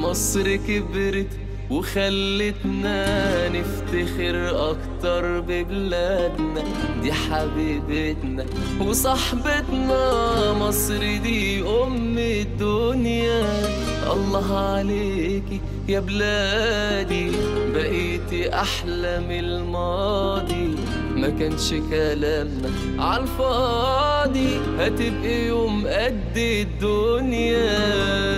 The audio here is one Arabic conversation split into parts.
مصر كبرت وخلتنا نفتخر أكتر ببلادنا، دي حبيبتنا وصاحبتنا، مصر دي أم الدنيا. الله عليكي يا بلادي، بقيتي أحلى من الماضي، ما كانش كلامنا عالفاضي، هتبقي يوم قد الدنيا.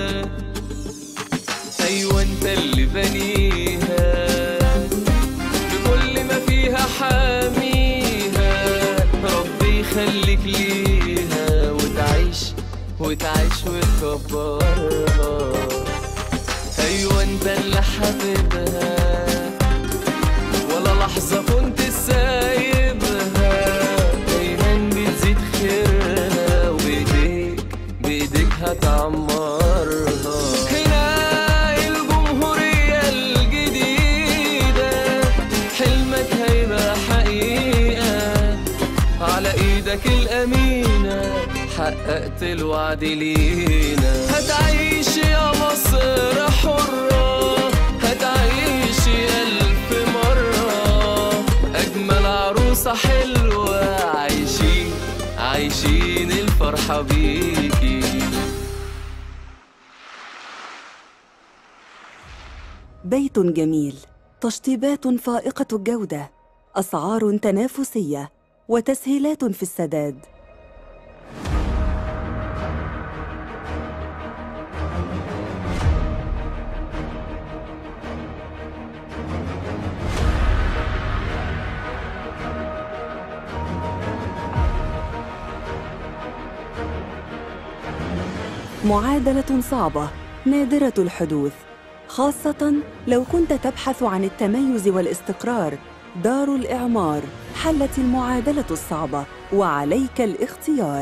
أيوة انت اللي بنيها بكل ما فيها حاميها، ربي يخليك ليها وتعيش وتكبرها. أيوة انت اللي حبيبها ولا لحظة كنت سايبها، دايما بتزيد خيرها وبإيديك هتعمرها. هنا الجمهورية الجديدة حلمك هيبقى حقيقة، على إيدك الأمينة حققت الوعد لينا. هتعيش يا مصر حرة، هتعيش ألف مرة، أجمل عروسة حلوة، عايشين الفرحة بيكي. بيت جميل، تشطيبات فائقة الجودة، أسعار تنافسية، وتسهيلات في السداد. معادلة صعبة نادرة الحدوث، خاصة لو كنت تبحث عن التميز والاستقرار. دار الإعمار حلت المعادلة الصعبة، وعليك الاختيار.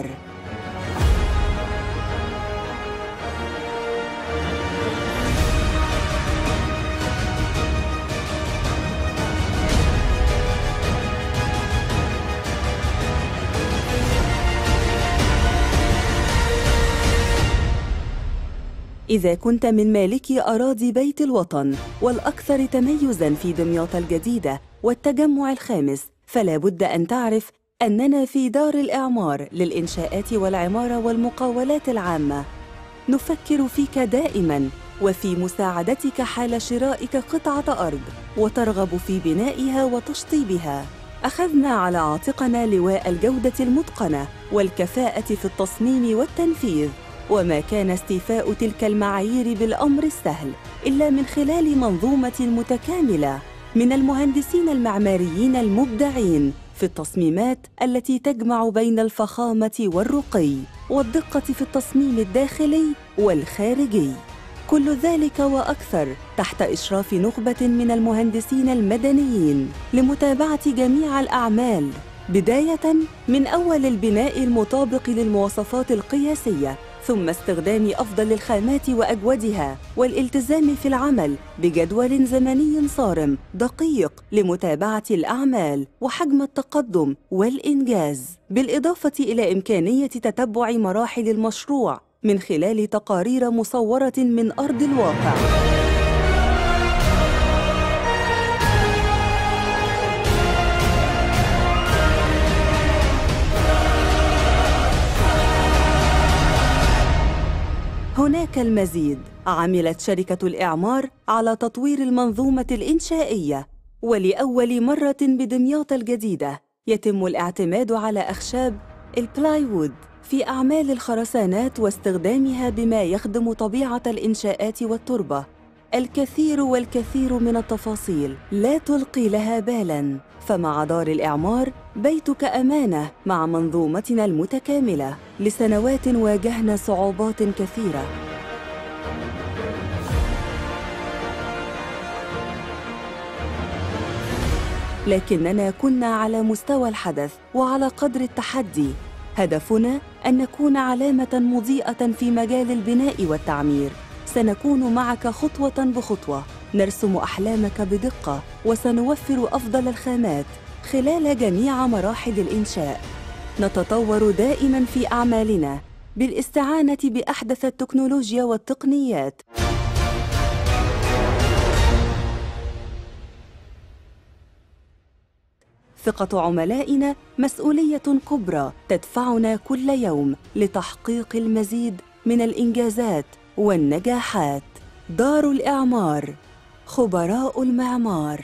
إذا كنت من مالكي أراضي بيت الوطن والأكثر تميزاً في دمياط الجديدة والتجمع الخامس، فلا بد أن تعرف أننا في دار الإعمار للإنشاءات والعمارة والمقاولات العامة. نفكر فيك دائماً وفي مساعدتك حال شرائك قطعة أرض وترغب في بنائها وتشطيبها. أخذنا على عاتقنا لواء الجودة المتقنة والكفاءة في التصميم والتنفيذ، وما كان استيفاء تلك المعايير بالأمر السهل إلا من خلال منظومة متكاملة من المهندسين المعماريين المبدعين في التصميمات التي تجمع بين الفخامة والرقي والدقة في التصميم الداخلي والخارجي. كل ذلك وأكثر تحت إشراف نخبة من المهندسين المدنيين لمتابعة جميع الأعمال، بداية من أول البناء المطابق للمواصفات القياسية، ثم استخدام أفضل الخامات وأجودها، والالتزام في العمل بجدول زمني صارم دقيق لمتابعة الأعمال وحجم التقدم والإنجاز، بالإضافة إلى إمكانية تتبع مراحل المشروع من خلال تقارير مصورة من أرض الواقع. هناك المزيد. عملت شركة الإعمار على تطوير المنظومة الإنشائية، ولأول مرة بدمياط الجديدة يتم الاعتماد على أخشاب البلايوود في أعمال الخرسانات واستخدامها بما يخدم طبيعة الإنشاءات والتربة. الكثير والكثير من التفاصيل لا تلقي لها بالاً، فمع دار الإعمار بيتك أمانة مع منظومتنا المتكاملة. لسنوات واجهنا صعوبات كثيرة، لكننا كنا على مستوى الحدث وعلى قدر التحدي. هدفنا أن نكون علامة مضيئة في مجال البناء والتعمير. سنكون معك خطوة بخطوة، نرسم أحلامك بدقة، وسنوفر أفضل الخامات خلال جميع مراحل الإنشاء. نتطور دائماً في أعمالنا بالاستعانة بأحدث التكنولوجيا والتقنيات. ثقة عملائنا مسؤولية كبرى تدفعنا كل يوم لتحقيق المزيد من الإنجازات والنجاحات. دار الإعمار، خبراء المعمار.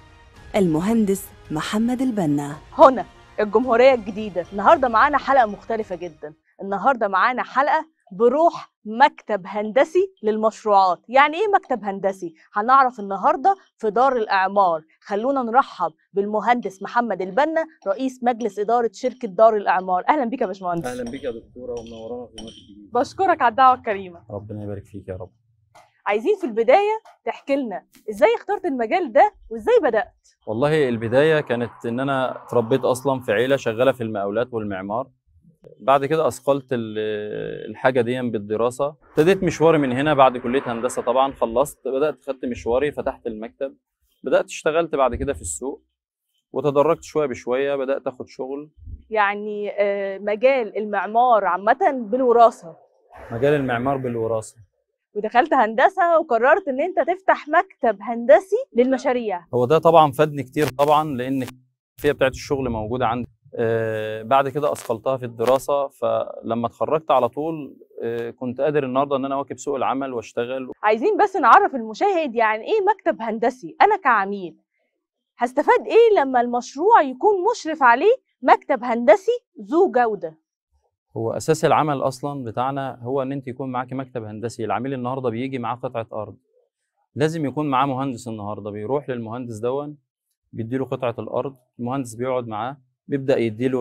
المهندس محمد البنا. هنا الجمهورية الجديدة. النهاردة معانا حلقة مختلفة جدا. النهاردة معانا حلقة بروح مكتب هندسي للمشروعات. يعني ايه مكتب هندسي؟ هنعرف النهاردة في دار الإعمار. خلونا نرحب بالمهندس محمد البنا، رئيس مجلس إدارة شركة دار الإعمار. أهلا بك يا باشمهندس. اهلا بك يا دكتوره ومنورانا في المكتب الجديد. بشكرك على الدعوة الكريمة. ربنا يبارك فيك يا رب. عايزين في البداية تحكي لنا ازاي اخترت المجال ده وازاي بدأت؟ والله البدايه كانت ان انا اتربيت اصلا في عيله شغاله في المقاولات والمعمار. بعد كده اثقلت الحاجه دي بالدراسه. ابتديت مشواري من هنا بعد كليه هندسه، طبعا خلصت بدات خدت مشواري، فتحت المكتب، بدات اشتغلت بعد كده في السوق، وتدرجت شويه بشويه، بدات اخد شغل. يعني مجال المعمار عامة بالوراثة. مجال المعمار بالوراثه. ودخلت هندسة وقررت ان انت تفتح مكتب هندسي للمشاريع. هو ده طبعا فادني كتير طبعا، لان الخلفيه بتاعت الشغل موجوده عندي. بعد كده اثقلتها في الدراسه، فلما اتخرجت على طول كنت قادر النهارده ان انا اواكب سوق العمل واشتغل. عايزين بس نعرف المشاهد يعني ايه مكتب هندسي. انا كعميل هستفاد ايه لما المشروع يكون مشرف عليه مكتب هندسي ذو جودة؟ هو اساس العمل اصلا بتاعنا هو ان انت يكون معاكي مكتب هندسي. العميل النهارده بيجي معاه قطعه ارض، لازم يكون معاه مهندس. النهارده بيروح للمهندس دون، بيديله قطعه الارض، المهندس بيقعد معاه، بيبدا يديله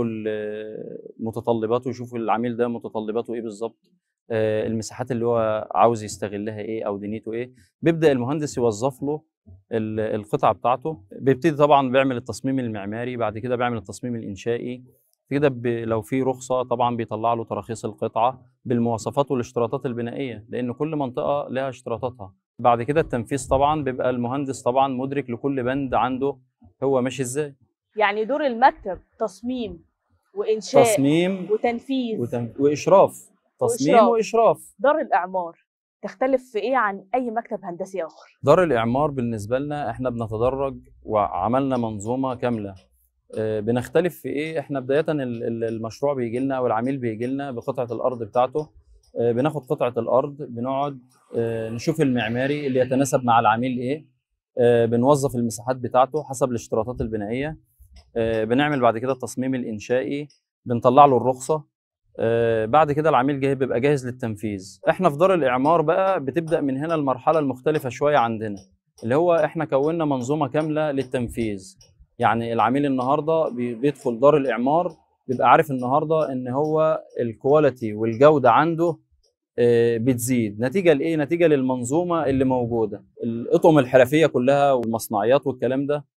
متطلباته، يشوف العميل ده متطلباته ايه بالظبط، المساحات اللي هو عاوز يستغلها ايه او دنيته ايه. بيبدا المهندس يوظف له القطعه بتاعته. بيبتدي طبعا بيعمل التصميم المعماري، بعد كده بيعمل التصميم الانشائي كده. لو في رخصه طبعا بيطلع له تراخيص القطعه بالمواصفات والاشتراطات البنائيه، لان كل منطقه لها اشتراطاتها. بعد كده التنفيذ طبعا بيبقى المهندس طبعا مدرك لكل بند عنده هو ماشي ازاي. يعني دور المكتب تصميم وانشاء تصميم وتنفيذ واشراف. تصميم واشراف. دار الاعمار تختلف في ايه عن اي مكتب هندسي اخر؟ دار الاعمار بالنسبه لنا احنا بنتدرج وعملنا منظومه كامله. بنختلف في ايه؟ احنا بدايه المشروع بيجي لنا او العميل بيجي لنا بقطعه الارض بتاعته. بناخد قطعه الارض، بنقعد نشوف المعماري اللي يتناسب مع العميل ايه. بنوظف المساحات بتاعته حسب الاشتراطات البنائيه. بنعمل بعد كده التصميم الانشائي، بنطلع له الرخصه. بعد كده العميل بيبقى جاهز للتنفيذ. احنا في دار الاعمار بقى بتبدا من هنا المرحله المختلفه شويه عندنا، اللي هو احنا كوننا منظومه كامله للتنفيذ. يعني العميل النهارده بيدخل دار الاعمار بيبقى عارف النهارده ان هو الكواليتي والجوده عنده بتزيد نتيجه لايه؟ نتيجه للمنظومه اللي موجوده. الاطقم الحرفيه كلها والمصنعيات والكلام ده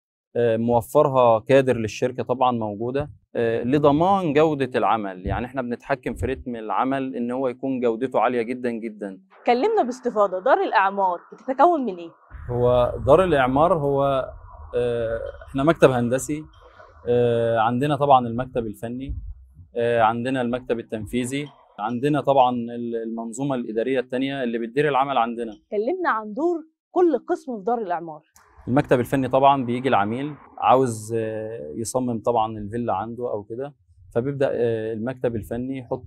موفرها كادر للشركه طبعا موجوده لضمان جوده العمل. يعني احنا بنتحكم في رتم العمل ان هو يكون جودته عاليه جدا جدا. كلمنا باستفاضه، دار الاعمار بتتكون من ايه؟ هو دار الاعمار هو احنا مكتب هندسي. عندنا طبعا المكتب الفني، عندنا المكتب التنفيذي، عندنا طبعا المنظومه الاداريه الثانيه اللي بتدير العمل عندنا. كلمنا عن دور كل قسم في دار الاعمار. المكتب الفني طبعا بيجي العميل عاوز يصمم طبعا الفيلا عنده او كده، فبيبدا المكتب الفني يحط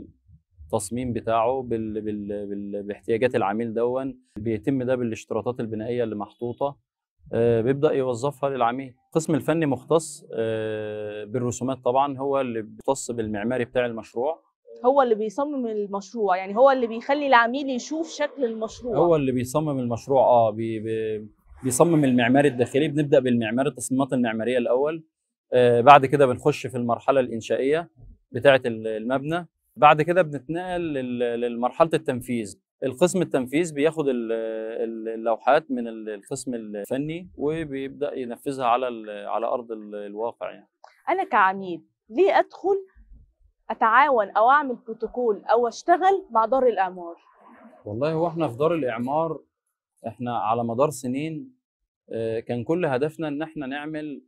التصميم بتاعه باحتياجات العميل دون. بيتم ده بالاشتراطات البنائيه اللي محطوطه، بيبدا يوظفها للعميل. القسم الفني مختص بالرسومات طبعا، هو اللي بيختص بالمعماري بتاع المشروع، هو اللي بيصمم المشروع. يعني هو اللي بيخلي العميل يشوف شكل المشروع. هو اللي بيصمم المشروع. بيصمم المعماري الداخلي. بنبدا بالمعماري، التصميمات المعماريه الاول، بعد كده بنخش في المرحله الانشائيه بتاعه المبنى، بعد كده بنتنقل لمرحله التنفيذ. القسم التنفيذ بياخد اللوحات من القسم الفني وبيبدا ينفذها على ارض الواقع. يعني انا كعميل ليه ادخل اتعاون او اعمل بروتوكول او اشتغل مع دار الاعمار؟ والله هو احنا في دار الاعمار احنا على مدار سنين كان كل هدفنا ان احنا نعمل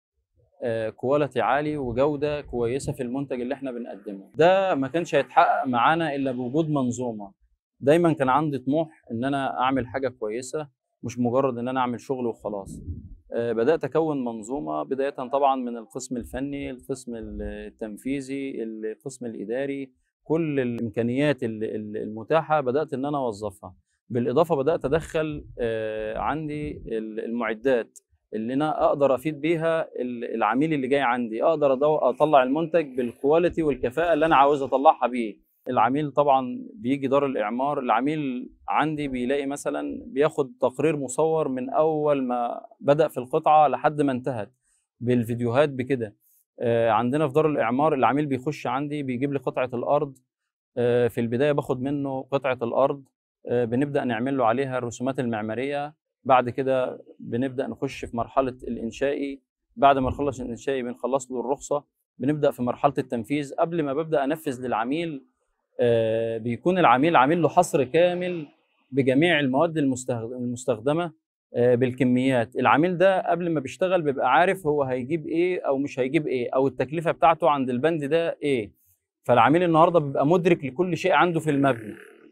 كواليتي عالي وجوده كويسه في المنتج اللي احنا بنقدمه. ده ما كانش هيتحقق معانا الا بوجود منظومه. دايما كان عندي طموح ان انا اعمل حاجه كويسه، مش مجرد ان انا اعمل شغل وخلاص. بدات اكون منظومه بدايه طبعا من القسم الفني، القسم التنفيذي، القسم الاداري. كل الامكانيات المتاحه بدات ان انا اوظفها. بالاضافه بدات ادخل عندي المعدات اللي انا اقدر افيد بيها العميل اللي جاي عندي، اقدر اطلع المنتج بالكواليتي والكفاءه اللي انا عاوز اطلعها بيه. العميل طبعا بيجي دار الاعمار، العميل عندي بيلاقي مثلا بياخد تقرير مصور من اول ما بدأ في القطعه لحد ما انتهت بالفيديوهات بكده. عندنا في دار الاعمار العميل بيخش عندي بيجيب لي قطعه الارض. في البدايه باخد منه قطعه الارض، بنبدأ نعمل له عليها الرسومات المعماريه. بعد كده بنبدأ نخش في مرحله الانشائي. بعد ما نخلص الانشائي بنخلص له الرخصه، بنبدأ في مرحله التنفيذ. قبل ما ببدأ انفذ للعميل بيكون العميل عامل له حصر كامل بجميع المواد المستخدمه بالكميات. العميل ده قبل ما بيشتغل بيبقى عارف هو هيجيب ايه او مش هيجيب ايه، او التكلفه بتاعته عند البند ده ايه. فالعميل النهارده بيبقى مدرك لكل شيء عنده في المبنى،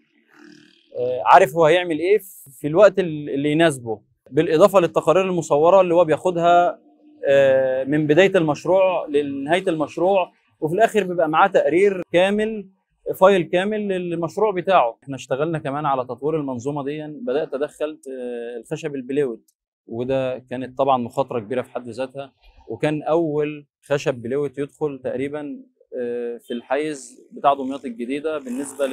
عارف هو هيعمل ايه في الوقت اللي يناسبه. بالاضافه للتقارير المصوره اللي هو بياخدها من بدايه المشروع لنهايه المشروع، وفي الاخر بيبقى معاه تقرير كامل، فايل كامل للمشروع بتاعه. احنا اشتغلنا كمان على تطوير المنظومه دي. بدات ادخل الخشب البليوت، وده كانت طبعا مخاطره كبيره في حد ذاتها، وكان اول خشب بليوت يدخل تقريبا في الحيز بتاع دمياط الجديده بالنسبه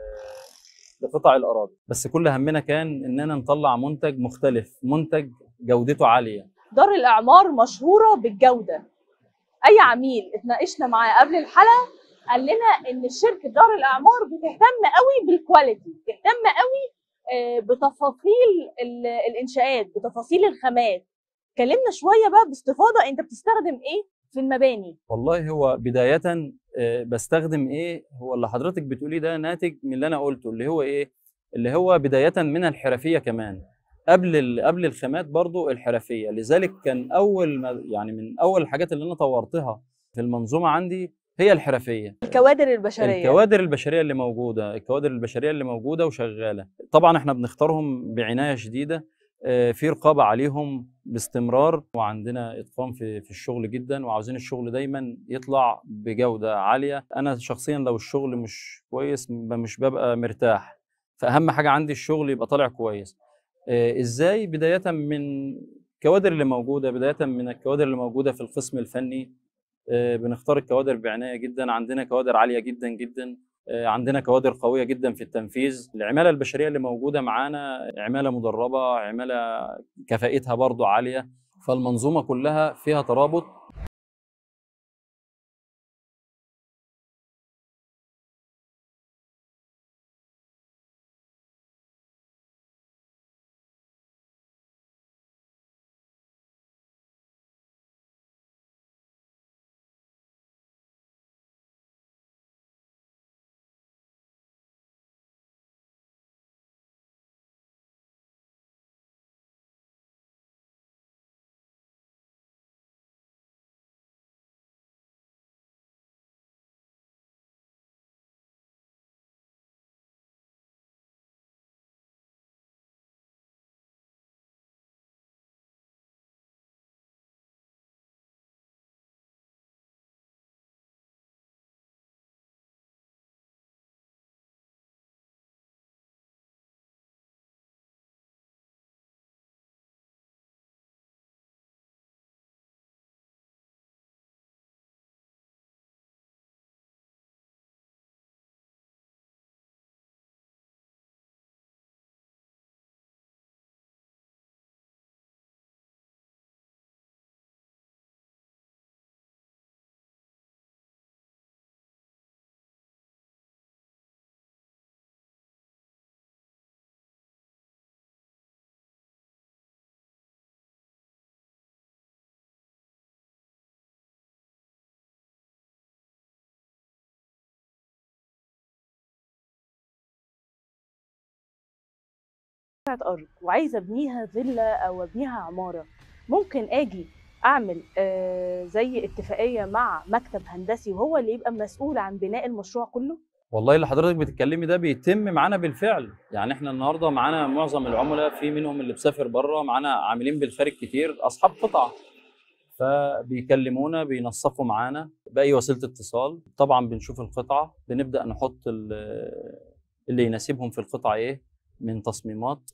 لقطع الاراضي. بس كل همنا كان اننا نطلع منتج مختلف، منتج جودته عاليه. دار الاعمار مشهوره بالجوده. اي عميل اتناقشنا معاه قبل الحلقه قال لنا ان شركه دار الاعمار بتهتم قوي بالكواليتي، بتهتم قوي بتفاصيل الانشاءات، بتفاصيل الخامات. كلمنا شويه بقى باستفاضه، انت بتستخدم ايه في المباني؟ والله هو بدايه بستخدم ايه، هو اللي حضرتك بتقوليه ده ناتج من اللي انا قلته، اللي هو ايه، اللي هو بدايه من الحرفيه كمان. قبل الخامات برضو الحرفيه. لذلك كان اول ما يعني من اول الحاجات اللي انا طورتها في المنظومه عندي هي الحرفيه. الكوادر البشريه. الكوادر البشريه اللي موجوده، الكوادر البشريه اللي موجوده وشغاله. طبعا احنا بنختارهم بعنايه شديده، في رقابه عليهم باستمرار، وعندنا اتقان في الشغل جدا، وعاوزين الشغل دايما يطلع بجوده عاليه. انا شخصيا لو الشغل مش كويس مش ببقى مرتاح، فاهم حاجه عندي الشغل يبقى طالع كويس. ازاي؟ بدايه من الكوادر اللي موجوده، بدايه من الكوادر اللي موجوده في القسم الفني. بنختار الكوادر بعنايه جدا. عندنا كوادر عاليه جدا جدا، عندنا كوادر قويه جدا في التنفيذ. العماله البشريه اللي موجوده معانا عماله مدربه، عماله كفاءتها برضو عاليه، فالمنظومه كلها فيها ترابط. ارض وعايزه ابنيها فيلا او ابنيها عماره، ممكن اجي اعمل زي اتفاقيه مع مكتب هندسي وهو اللي يبقى مسؤول عن بناء المشروع كله؟ والله اللي حضرتك بتتكلمي ده بيتم معانا بالفعل. يعني احنا النهارده معانا معظم العملاء، في منهم اللي بيسافر بره، معانا عاملين بالخارج كتير اصحاب قطع، فبيكلمونا بينسقوا معانا باي وسيله اتصال. طبعا بنشوف القطعه، بنبدا نحط اللي يناسبهم في القطعه ايه من تصميمات،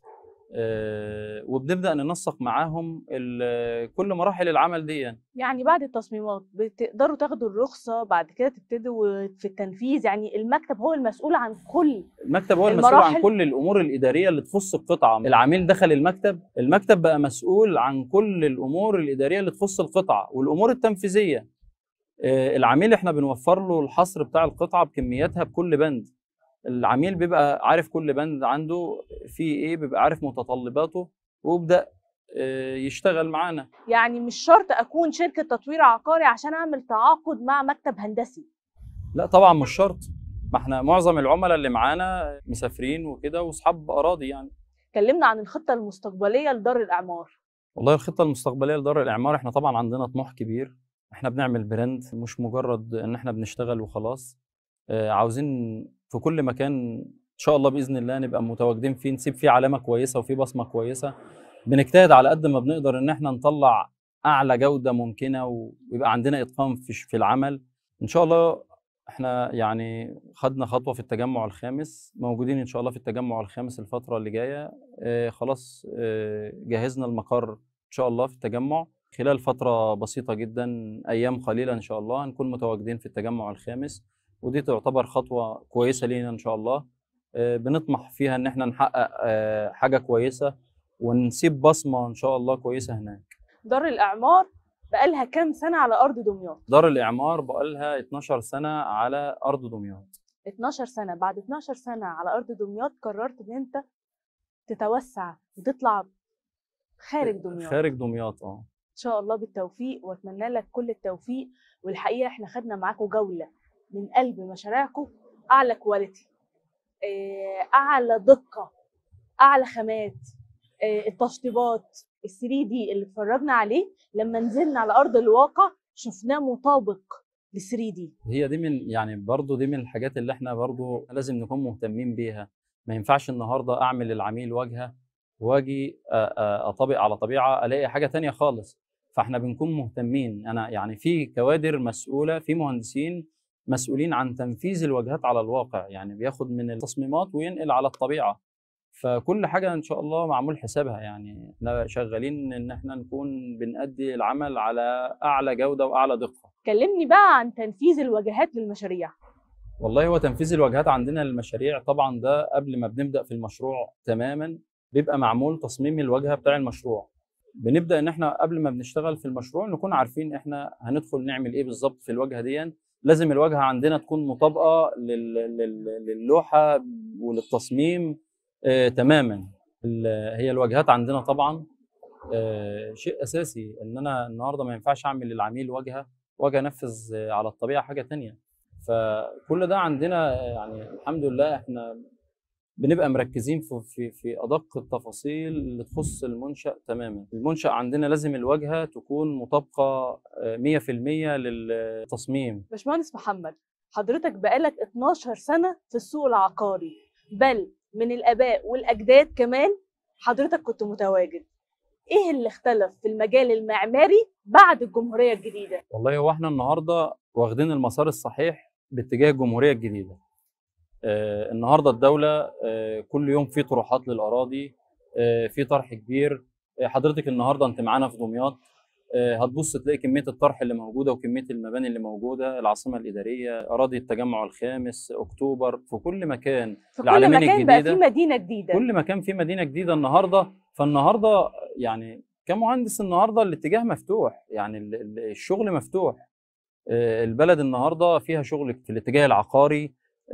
وبنبدا ننسق معاهم كل مراحل العمل دي. يعني بعد التصميمات بتقدروا تاخدوا الرخصة، بعد كده تبتدوا في التنفيذ، يعني المكتب هو المسؤول عن كل المكتب هو المسؤول عن المراحل؟ كل الامور الاداريه اللي تخص القطعه. العميل دخل المكتب بقى مسؤول عن كل الامور الاداريه اللي تخص القطعه والامور التنفيذيه. العميل احنا بنوفر له الحصر بتاع القطعه بكمياتها بكل بند. العميل بيبقى عارف كل بند عنده فيه ايه، بيبقى عارف متطلباته ويبدا يشتغل معانا. يعني مش شرط اكون شركة تطوير عقاري عشان اعمل تعاقد مع مكتب هندسي؟ لا طبعا مش شرط، ما احنا معظم العملاء اللي معانا مسافرين وكده واصحاب اراضي يعني. كلمنا عن الخطة المستقبلية لدار الإعمار. والله الخطة المستقبلية لدار الإعمار، احنا طبعا عندنا طموح كبير. احنا بنعمل براند، مش مجرد ان احنا بنشتغل وخلاص. عاوزين في كل مكان ان شاء الله باذن الله نبقى متواجدين فيه، نسيب فيه علامة كويسة وفيه بصمة كويسة. بنجتهد على قد ما بنقدر ان احنا نطلع اعلى جودة ممكنة ويبقى عندنا اتقان في العمل ان شاء الله. احنا يعني خدنا خطوة في التجمع الخامس، موجودين ان شاء الله في التجمع الخامس الفترة اللي جاية. خلاص جهزنا المقر ان شاء الله في التجمع. خلال فترة بسيطة جدا، ايام قليلة ان شاء الله هنكون متواجدين في التجمع الخامس، ودي تعتبر خطوة كويسة لينا ان شاء الله. بنطمح فيها ان احنا نحقق حاجة كويسة ونسيب بصمة ان شاء الله كويسة هناك. دار الإعمار بقالها كام سنة على أرض دمياط؟ دار الإعمار بقالها 12 سنة على أرض دمياط. 12 سنة. بعد 12 سنة على أرض دمياط قررت إن أنت تتوسع وتطلع خارج دمياط. خارج دمياط إن شاء الله بالتوفيق، وأتمنى لك كل التوفيق. والحقيقة إحنا خدنا معاكم جولة من قلب مشاريعكم، أعلى كواليتي، أعلى دقة، أعلى خامات، التشطيبات، ال3D اللي اتفرجنا عليه لما نزلنا على أرض الواقع شفناه مطابق ل3D. هي دي من يعني برضو دي من الحاجات اللي احنا برضو لازم نكون مهتمين بيها. ما ينفعش النهارده اعمل للعميل واجهه واجي اطبق على طبيعه الاقي حاجه تانية خالص. فاحنا بنكون مهتمين، انا يعني في كوادر مسؤوله، في مهندسين مسؤولين عن تنفيذ الواجهات على الواقع، يعني بياخد من التصميمات وينقل على الطبيعه. فكل حاجه ان شاء الله معمول حسابها، يعني احنا شغالين ان احنا نكون بنأدي العمل على اعلى جوده واعلى دقه. كلمني بقى عن تنفيذ الواجهات للمشاريع. والله هو تنفيذ الواجهات عندنا للمشاريع طبعا ده قبل ما بنبدا في المشروع تماما بيبقى معمول تصميم الواجهه بتاع المشروع. بنبدا ان احنا قبل ما بنشتغل في المشروع نكون عارفين احنا هندخل نعمل ايه بالظبط في الواجهه دي. لازم الواجهه عندنا تكون مطابقه للوحه وللتصميم تماما. هي الواجهات عندنا طبعا شيء اساسي، ان انا النهارده ما ينفعش اعمل للعميل واجهه واجي انفذ على الطبيعه حاجه تانية. فكل ده عندنا يعني الحمد لله احنا بنبقى مركزين في ادق التفاصيل اللي تخص المنشأ تماما. المنشأ عندنا لازم الواجهه تكون مطابقه 100% للتصميم. باشمهندس محمد، حضرتك بقالك 12 سنة في السوق العقاري، بل من الآباء والأجداد كمان حضرتك كنت متواجد. إيه اللي اختلف في المجال المعماري بعد الجمهورية الجديدة؟ والله هو احنا النهارده واخدين المسار الصحيح باتجاه الجمهورية الجديدة. النهارده الدولة كل يوم في طروحات للأراضي، في طرح كبير. حضرتك النهارده انت معانا في دمياط، هتبص تلاقي كمية الطرح اللي موجودة وكمية المباني اللي موجودة، العاصمة الإدارية، أراضي التجمع الخامس، أكتوبر، في كل مكان، في كل مكان بقى في مدينة جديدة، كل مكان في مدينة جديدة النهارده. فالنهارده يعني كمهندس النهارده الاتجاه مفتوح، يعني الشغل مفتوح. البلد النهارده فيها شغل في الاتجاه العقاري.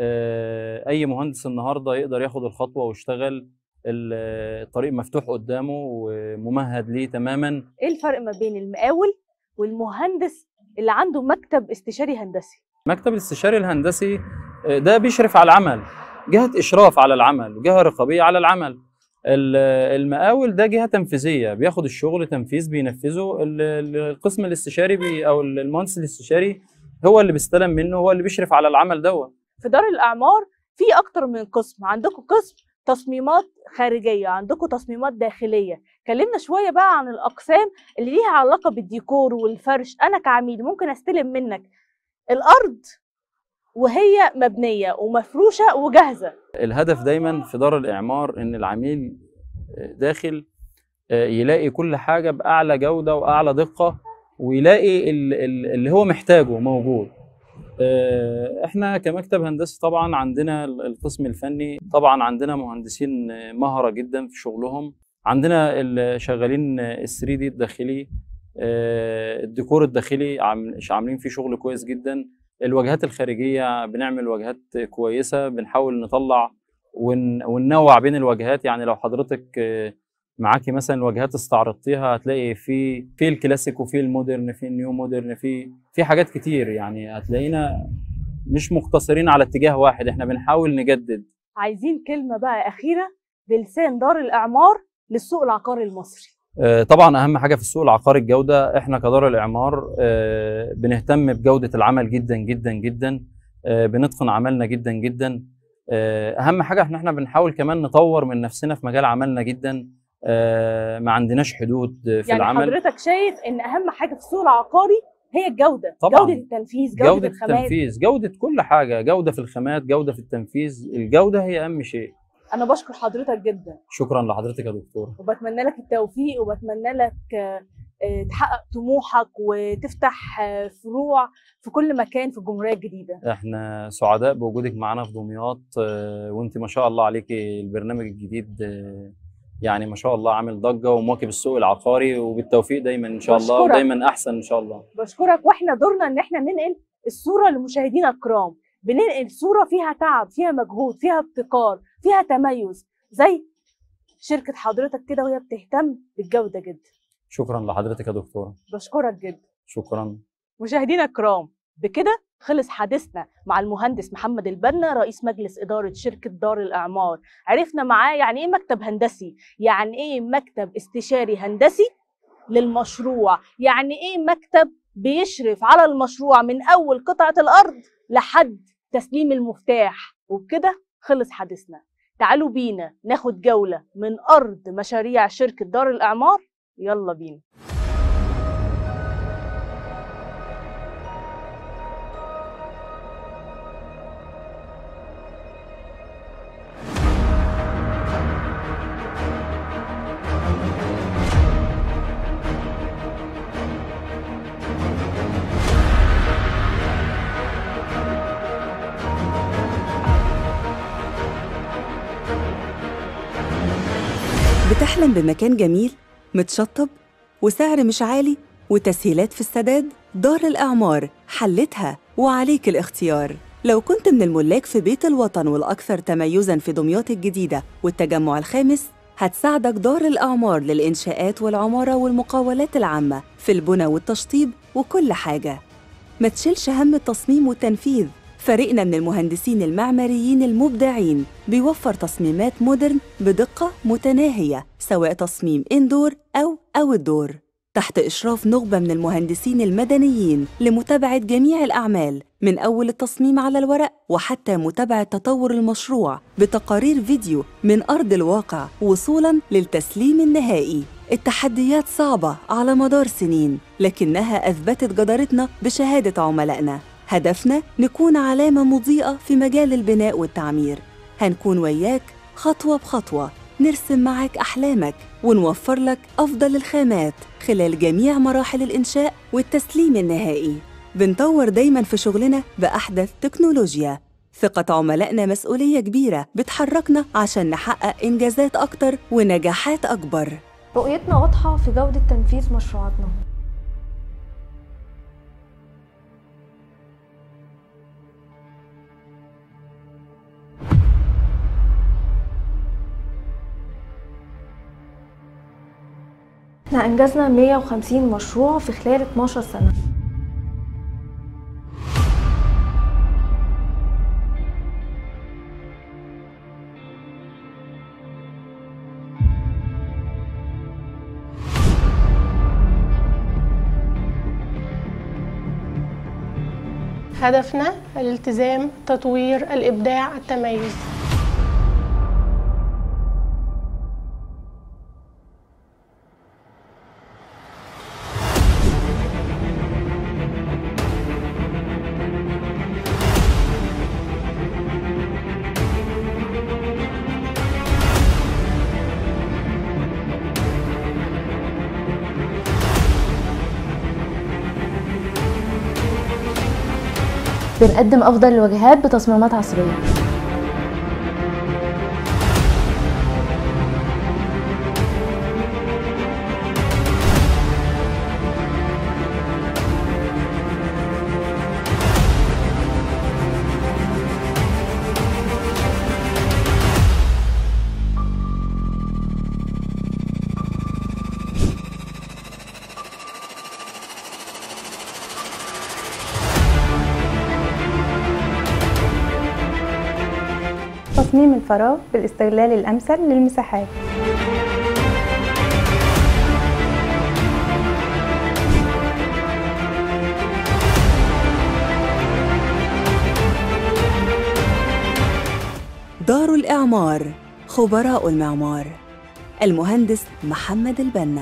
اي مهندس النهارده يقدر ياخد الخطوه ويشتغل، الطريق مفتوح قدامه وممهد ليه تماما. ايه الفرق ما بين المقاول والمهندس اللي عنده مكتب استشاري هندسي؟ مكتب الاستشاري الهندسي ده بيشرف على العمل، جهه اشراف على العمل، جهه رقابيه على العمل. المقاول ده جهه تنفيذيه، بياخد الشغل تنفيذ بينفذه. القسم الاستشاري او المهندس الاستشاري هو اللي بيستلم منه، هو اللي بيشرف على العمل دوت. في دار الاعمار في اكتر من قسم، عندكم قسم تصميمات خارجيه، عندكم تصميمات داخليه. كلمنا شويه بقى عن الاقسام اللي ليها علاقه بالديكور والفرش. انا كعميل ممكن استلم منك الارض وهي مبنيه ومفروشه وجاهزه. الهدف دايما في دار الاعمار ان العميل داخل يلاقي كل حاجه باعلى جوده واعلى دقه، ويلاقي اللي هو محتاجه موجود. احنا كمكتب هندسي طبعا عندنا القسم الفني، طبعا عندنا مهندسين مهرة جدا في شغلهم. عندنا شغالين ال3D الداخلي، الديكور الداخلي عاملين فيه شغل كويس جدا. الواجهات الخارجية بنعمل واجهات كويسة، بنحاول نطلع وننوع بين الواجهات. يعني لو حضرتك معاكي مثلا الواجهات استعرضتيها هتلاقي في الكلاسيك وفي المودرن، في النيو مودرن، في حاجات كتير. يعني هتلاقينا مش مقتصرين على اتجاه واحد، احنا بنحاول نجدد. عايزين كلمة بقى أخيرة بلسان دار الإعمار للسوق العقاري المصري. طبعا أهم حاجة في السوق العقاري الجودة. احنا كدار الإعمار بنهتم بجودة العمل جدا جدا جدا، بنتقن عملنا جدا جدا. أهم حاجة احنا بنحاول كمان نطور من نفسنا في مجال عملنا جدا. ما عندناش حدود في يعني العمل. حضرتك شايف ان اهم حاجه في السوق العقاري هي الجوده، طبعا. جوده التنفيذ، جوده الخامات، التنفيذ، جوده كل حاجه، جوده في الخامات، جوده في التنفيذ. الجوده هي اهم شيء. انا بشكر حضرتك جدا. شكرا لحضرتك يا دكتور، وبتمنى لك التوفيق، وبتمنى لك تحقق طموحك وتفتح فروع في كل مكان في الجمهوريه الجديده. احنا سعداء بوجودك معانا في دمياط، وانت ما شاء الله عليكي البرنامج الجديد يعني ما شاء الله عامل ضجه ومواكب السوق العقاري، وبالتوفيق دايما ان شاء الله، ودايما احسن ان شاء الله. بشكرك. واحنا دورنا ان احنا ننقل الصوره لمشاهدينا الكرام، بننقل صوره فيها تعب، فيها مجهود، فيها ابتكار، فيها تميز، زي شركه حضرتك كده وهي بتهتم بالجوده جدا. شكرا لحضرتك يا دكتوره. بشكرك جدا. شكرا. مشاهدينا الكرام، بكده خلص حديثنا مع المهندس محمد البنا، رئيس مجلس إدارة شركة دار الإعمار. عرفنا معاه يعني إيه مكتب هندسي، يعني إيه مكتب استشاري هندسي للمشروع، يعني إيه مكتب بيشرف على المشروع من أول قطعة الأرض لحد تسليم المفتاح. وبكده خلص حديثنا. تعالوا بينا ناخد جولة من أرض مشاريع شركة دار الإعمار. يلا بينا. بتحلم بمكان جميل متشطب وسعر مش عالي وتسهيلات في السداد؟ دار الإعمار حلتها وعليك الاختيار. لو كنت من الملاك في بيت الوطن والأكثر تميزاً في دمياط الجديدة والتجمع الخامس، هتساعدك دار الإعمار للإنشاءات والعمارة والمقاولات العامة في البنى والتشطيب وكل حاجة. ما تشيلش هم التصميم والتنفيذ، فريقنا من المهندسين المعماريين المبدعين بيوفر تصميمات مودرن بدقة متناهية، سواء تصميم إندور أو أوتدور، تحت إشراف نخبة من المهندسين المدنيين لمتابعة جميع الأعمال من أول التصميم على الورق وحتى متابعة تطور المشروع بتقارير فيديو من أرض الواقع وصولاً للتسليم النهائي. التحديات صعبة على مدار سنين، لكنها أثبتت جدارتنا بشهادة عملائنا. هدفنا نكون علامة مضيئة في مجال البناء والتعمير. هنكون وياك خطوة بخطوة، نرسم معك أحلامك ونوفر لك أفضل الخامات خلال جميع مراحل الإنشاء والتسليم النهائي. بنطور دايماً في شغلنا بأحدث تكنولوجيا. ثقة عملائنا مسؤولية كبيرة بتحركنا عشان نحقق إنجازات أكتر ونجاحات أكبر. رؤيتنا واضحة في جودة تنفيذ مشروعاتنا. احنا انجزنا 150 مشروع في خلال 12 سنة. هدفنا الالتزام، التطوير، الإبداع، التميز. بنقدم أفضل الوجهات بتصميمات عصرية. تصميم الفراغ بالاستغلال الأمثل للمساحات. دار الإعمار، خبراء المعمار. المهندس محمد البنا.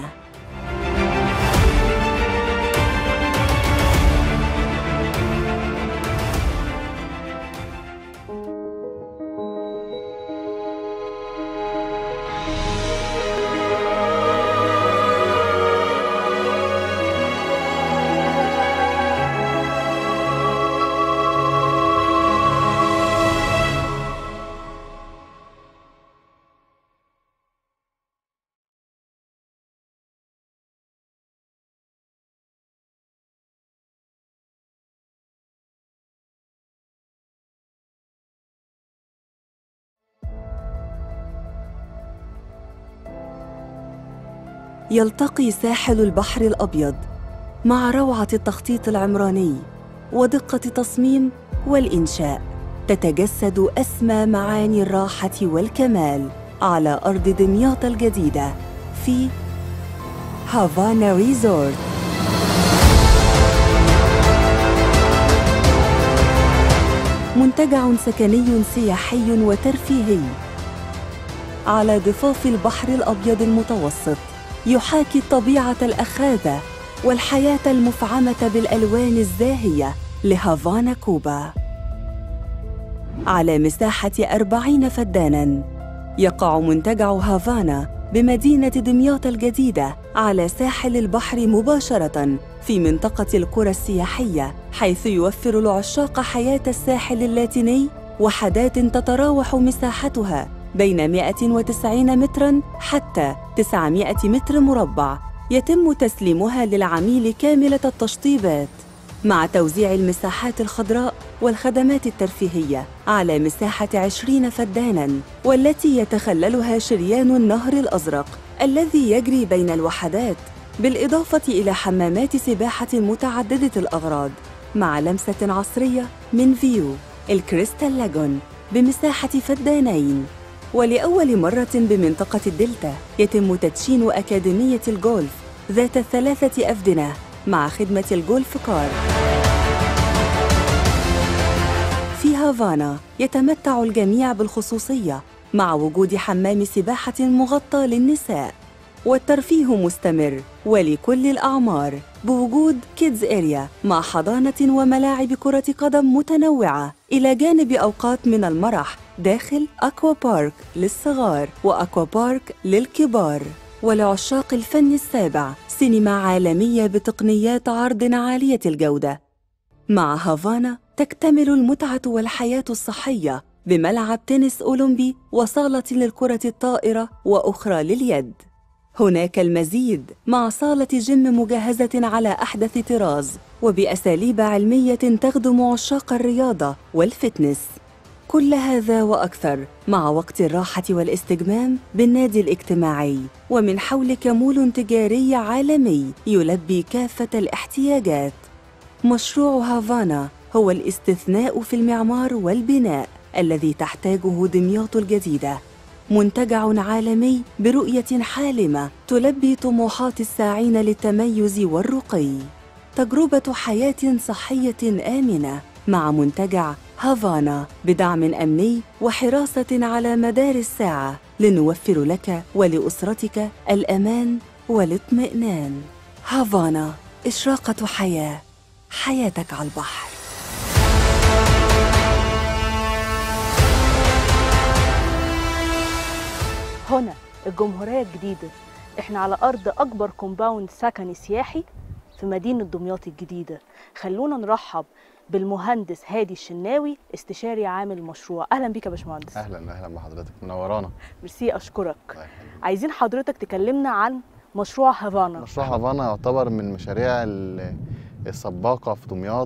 يلتقي ساحل البحر الأبيض مع روعة التخطيط العمراني ودقة التصميم والإنشاء. تتجسد أسمى معاني الراحة والكمال على أرض دمياط الجديدة في هافانا ريزورت. منتجع سكني سياحي وترفيهي على ضفاف البحر الأبيض المتوسط، يحاكي الطبيعة الأخاذة والحياة المفعمة بالألوان الزاهية لهافانا كوبا. على مساحة 40 فداناً، يقع منتجع هافانا بمدينة دمياط الجديدة على ساحل البحر مباشرة في منطقة القرى السياحية، حيث يوفر العشاق حياة الساحل اللاتيني وحدات تتراوح مساحتها بين 190 متراً حتى 900 متر مربع، يتم تسليمها للعميل كاملة التشطيبات مع توزيع المساحات الخضراء والخدمات الترفيهية على مساحة 20 فداناً، والتي يتخللها شريان النهر الأزرق الذي يجري بين الوحدات، بالإضافة إلى حمامات سباحة متعددة الأغراض مع لمسة عصرية من فيو الكريستال لاجون بمساحة فدانين. ولأول مرة بمنطقة الدلتا يتم تدشين أكاديمية الجولف ذات 3 أفدنة مع خدمة الجولف كار. في هافانا يتمتع الجميع بالخصوصية مع وجود حمام سباحة مغطى للنساء، والترفيه مستمر ولكل الأعمار بوجود كيدز إريا مع حضانة وملاعب كرة قدم متنوعة، إلى جانب أوقات من المرح داخل أكوا بارك للصغار وأكوا بارك للكبار. ولعشاق الفن السابع سينما عالمية بتقنيات عرض عالية الجودة. مع هافانا تكتمل المتعة والحياة الصحية بملعب تنس أولمبي وصالة للكرة الطائرة وأخرى لليد. هناك المزيد مع صالة جيم مجهزة على أحدث طراز وبأساليب علمية تخدم عشاق الرياضة والفتنس. كل هذا وأكثر مع وقت الراحة والاستجمام بالنادي الاجتماعي، ومن حولك مول تجاري عالمي يلبي كافة الاحتياجات. مشروع هافانا هو الاستثناء في المعمار والبناء الذي تحتاجه دمياط الجديدة، منتجع عالمي برؤية حالمة تلبي طموحات الساعين للتميز والرقي. تجربة حياة صحية آمنة مع منتجع هافانا بدعم أمني وحراسة على مدار الساعة لنوفر لك ولأسرتك الأمان والاطمئنان. هافانا، إشراقة حياة، حياتك على البحر. هنا الجمهورية الجديدة، احنا على أرض أكبر كومباوند سكني سياحي في مدينة دمياط الجديدة. خلونا نرحب بالمهندس هادي الشناوي، استشاري عام المشروع. أهلا بيك يا باشمهندس. اهلا بحضرتك، منورانا. ميرسي، أشكرك. عايزين حضرتك تكلمنا عن مشروع هافانا. مشروع هافانا يعتبر من مشاريع السباقة في دمياط،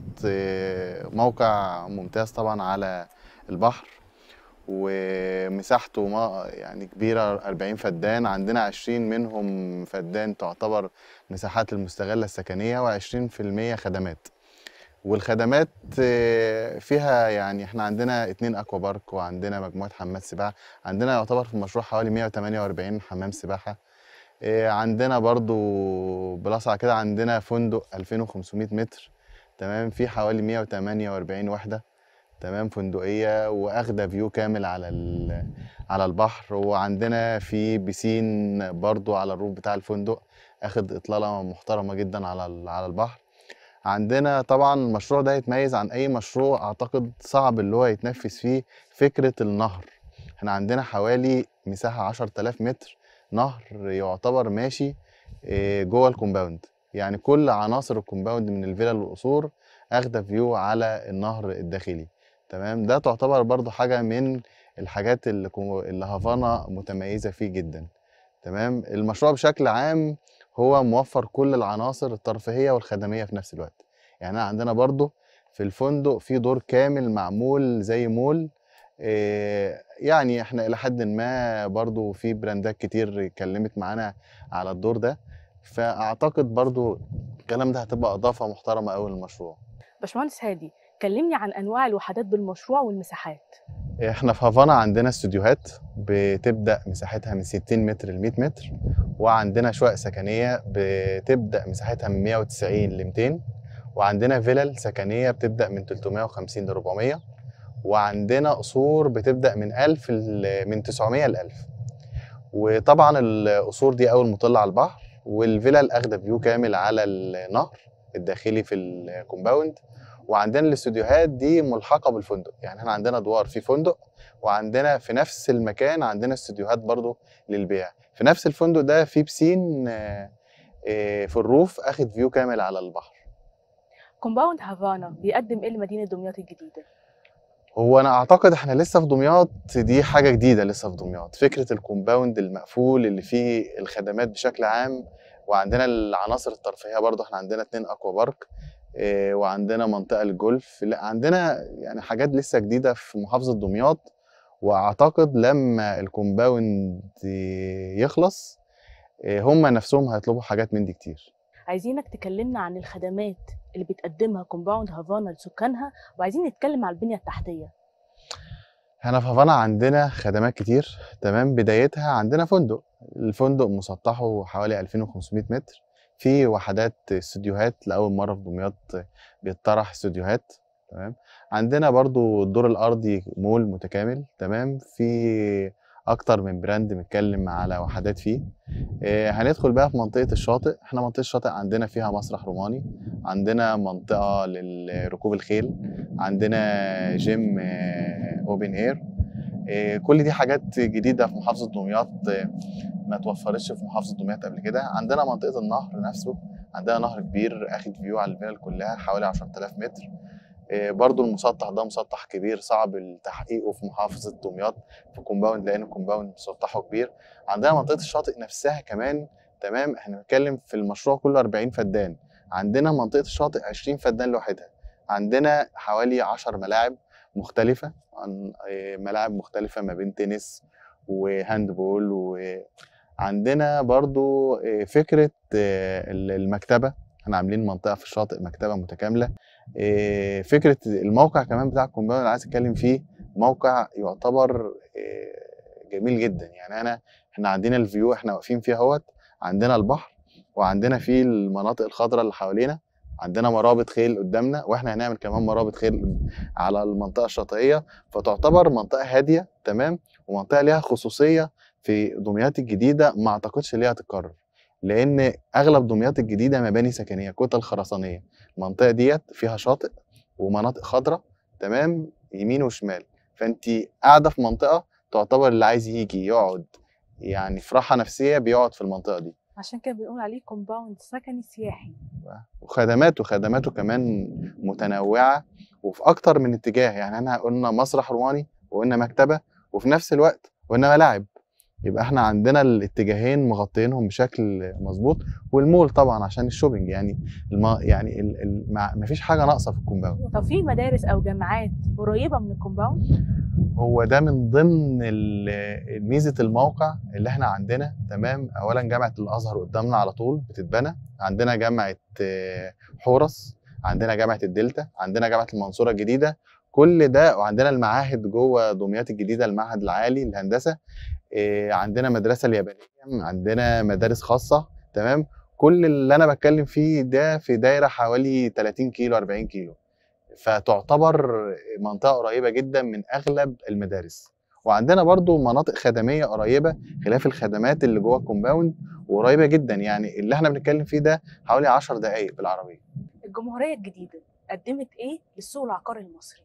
موقع ممتاز طبعا على البحر، ومساحته يعني كبيرة، 40 فدان. عندنا 20 منهم فدان تعتبر مساحات المستغلة السكنية، و20% خدمات. والخدمات فيها يعني احنا عندنا 2 اكوا بارك، وعندنا مجموعة حمامات سباحة. عندنا يعتبر في المشروع حوالي 148 حمام سباحة. عندنا برضو بلاصة على كده عندنا فندق 2500 متر، تمام، في حوالي 148 وحدة، تمام، فندقية، واخده فيو كامل على البحر. وعندنا في بيسين برضو على الروف بتاع الفندق، اخد اطلالة محترمة جدا على البحر. عندنا طبعا المشروع ده يتميز عن اي مشروع اعتقد صعب اللي هو يتنفذ فيه فكرة النهر. احنا عندنا حوالي مساحة 10,000 متر نهر يعتبر ماشي جوه الكومباوند، يعني كل عناصر الكومباوند من الفيلا للقصور اخده فيو على النهر الداخلي، تمام. ده تعتبر برضو حاجة من الحاجات اللي هافانا متميزة فيه جدا، تمام. المشروع بشكل عام هو موفر كل العناصر الترفيهية والخدمية في نفس الوقت. يعني عندنا برضو في الفندق في دور كامل معمول زي مول، يعني احنا الى حد ما برضو في براندات كتير اتكلمت معانا على الدور ده، فاعتقد برضو الكلام ده هتبقى اضافة محترمة قوي للمشروع. باشمهندس هادي، كلمني عن أنواع الوحدات بالمشروع والمساحات. احنا في هافانا عندنا استوديوهات بتبدأ مساحتها من 60 متر ل 100 متر، وعندنا شقق سكنية بتبدأ مساحتها من 190 ل 200، وعندنا فيلل سكنية بتبدأ من 350 ل 400، وعندنا قصور بتبدأ من 900 ل 1000. وطبعا القصور دي أول مطلة على البحر، والفيلل أخدة فيو كامل على النهر الداخلي في الكومباوند. وعندنا الاستوديوهات دي ملحقة بالفندق، يعني احنا عندنا ادوار في فندق، وعندنا في نفس المكان عندنا استوديوهات برضو للبيع. في نفس الفندق ده في بسين في الروف اخد فيو كامل على البحر. كومباوند هافانا بيقدم ايه لمدينة دمياط الجديدة؟ هو انا اعتقد احنا لسه في دمياط، دي حاجة جديدة لسه في دمياط، فكرة الكومباوند المقفول اللي فيه الخدمات بشكل عام، وعندنا العناصر الترفيهية برضو. احنا عندنا 2 اكوا بارك، وعندنا منطقة للجولف. لا، عندنا يعني حاجات لسه جديدة في محافظة دمياط، واعتقد لما الكومباوند يخلص هم نفسهم هيطلبوا حاجات من دي كتير. عايزينك تكلمنا عن الخدمات اللي بتقدمها كومباوند هافانا لسكانها، وعايزين نتكلم على البنية التحتية. احنا في هافانا عندنا خدمات كتير، تمام. بدايتها عندنا فندق، الفندق مسطحه حوالي 2500 متر، في وحدات استوديوهات، لأول مرة في دمياط بيطرح استوديوهات، تمام. عندنا برضو الدور الأرضي مول متكامل، تمام، في أكتر من براند متكلم على وحدات فيه. هندخل بقى في منطقة الشاطئ. احنا منطقة الشاطئ عندنا فيها مسرح روماني، عندنا منطقة لركوب الخيل، عندنا جيم اوبن اير. كل دي حاجات جديدة في محافظة دمياط، ما توفرتش في محافظة دمياط قبل كده. عندنا منطقة النهر نفسه، عندنا نهر كبير اخد فيو على الفيلل كلها حوالي 10,000 متر. برضو المسطح ده مسطح كبير صعب تحقيقه في محافظة دمياط في كومباوند، لأن الكومباوند مسطحه كبير. عندنا منطقة الشاطئ نفسها كمان، تمام. احنا بنتكلم في المشروع كله 40 فدان، عندنا منطقة الشاطئ 20 فدان لوحدها. عندنا حوالي 10 ملاعب مختلفة، ملاعب مختلفة ما بين تنس وهاندبول. وعندنا برضو فكرة المكتبة، احنا عاملين منطقة في الشاطئ مكتبة متكاملة. فكرة الموقع كمان بتاع الكومباوند اللي عايز اتكلم فيه، موقع يعتبر جميل جدا. يعني احنا عندنا الفيو، احنا واقفين فيه اهوت، عندنا البحر، وعندنا فيه المناطق الخضراء اللي حوالينا، عندنا مرابط خيل قدامنا، واحنا هنعمل كمان مرابط خيل على المنطقه الشاطئيه، فتعتبر منطقه هاديه تمام، ومنطقه ليها خصوصيه في دمياط الجديده ما اعتقدش ليها تتكرر، لان اغلب دمياط الجديده مباني سكنيه كتل خرسانيه. المنطقه ديت فيها شاطئ ومناطق خضراء تمام يمين وشمال، فانت قاعده في منطقه تعتبر اللي عايز يجي يقعد يعني في راحه نفسيه بيقعد في المنطقه دي. عشان كده بنقول عليه كومباوند سكني سياحي. وخدماته كمان متنوعه وفي اكتر من اتجاه، يعني احنا قلنا مسرح روماني وقلنا مكتبه وفي نفس الوقت قلنا ملاعب، يبقى احنا عندنا الاتجاهين مغطينهم بشكل مظبوط، والمول طبعا عشان الشوبينج يعني ما فيش حاجه ناقصه في الكومباوند. طب في مدارس او جامعات قريبه من الكومباوند؟ هو ده من ضمن ميزه الموقع اللي احنا عندنا تمام. اولا جامعه الازهر قدامنا على طول بتتبنى، عندنا جامعه حورس، عندنا جامعه الدلتا، عندنا جامعه المنصوره الجديده، كل ده، وعندنا المعاهد جوه دمياط الجديده، المعهد العالي للهندسه، عندنا مدرسه اليابانيه، عندنا مدارس خاصه تمام. كل اللي انا بتكلم فيه ده في دايره حوالي 30 كيلو 40 كيلو، فتعتبر منطقه قريبه جدا من اغلب المدارس. وعندنا برضو مناطق خدميه قريبه خلاف الخدمات اللي جوه الكومباوند، وقريبه جدا، يعني اللي احنا بنتكلم فيه ده حوالي 10 دقائق بالعربيه. الجمهوريه الجديده قدمت ايه للسوق العقاري المصري؟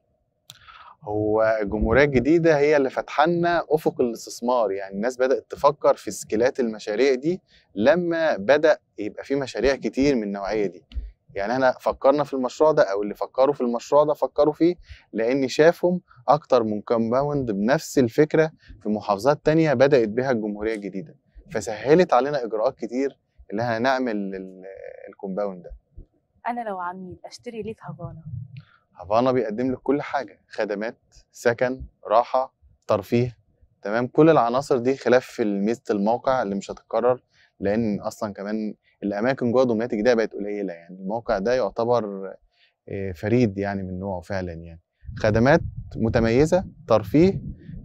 هو الجمهوريه الجديده هي اللي فتح لنا افق الاستثمار، يعني الناس بدات تفكر في سكيلات المشاريع دي لما بدا يبقى في مشاريع كتير من النوعيه دي. يعني احنا فكرنا في المشروع ده، او اللي فكروا في المشروع ده فكروا فيه لان شافهم اكتر من كومباوند بنفس الفكره في محافظات تانية بدات بها الجمهوريه الجديده، فسهلت علينا اجراءات كتير اللي احنا نعمل الكومباوند ده. انا لو عميل اشتري ليه في هافانا؟ هافانا بيقدم لك كل حاجه، خدمات، سكن، راحه، ترفيه تمام، كل العناصر دي خلاف ميزه الموقع اللي مش هتتكرر، لان اصلا كمان الاماكن جوه دمياط الجديده بقت قليله، يعني الموقع ده يعتبر فريد يعني من نوعه فعلا، يعني خدمات متميزه، ترفيه،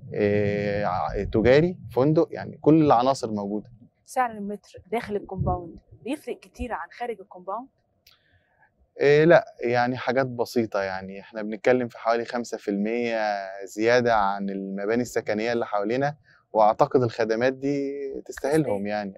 تجاري، فندق، يعني كل العناصر موجوده. سعر المتر داخل الكومباوند بيفرق كتير عن خارج الكومباوند؟ لا يعني حاجات بسيطة، يعني احنا بنتكلم في حوالي 5% زيادة عن المباني السكنية اللي حوالينا، واعتقد الخدمات دي تستاهلهم يعني.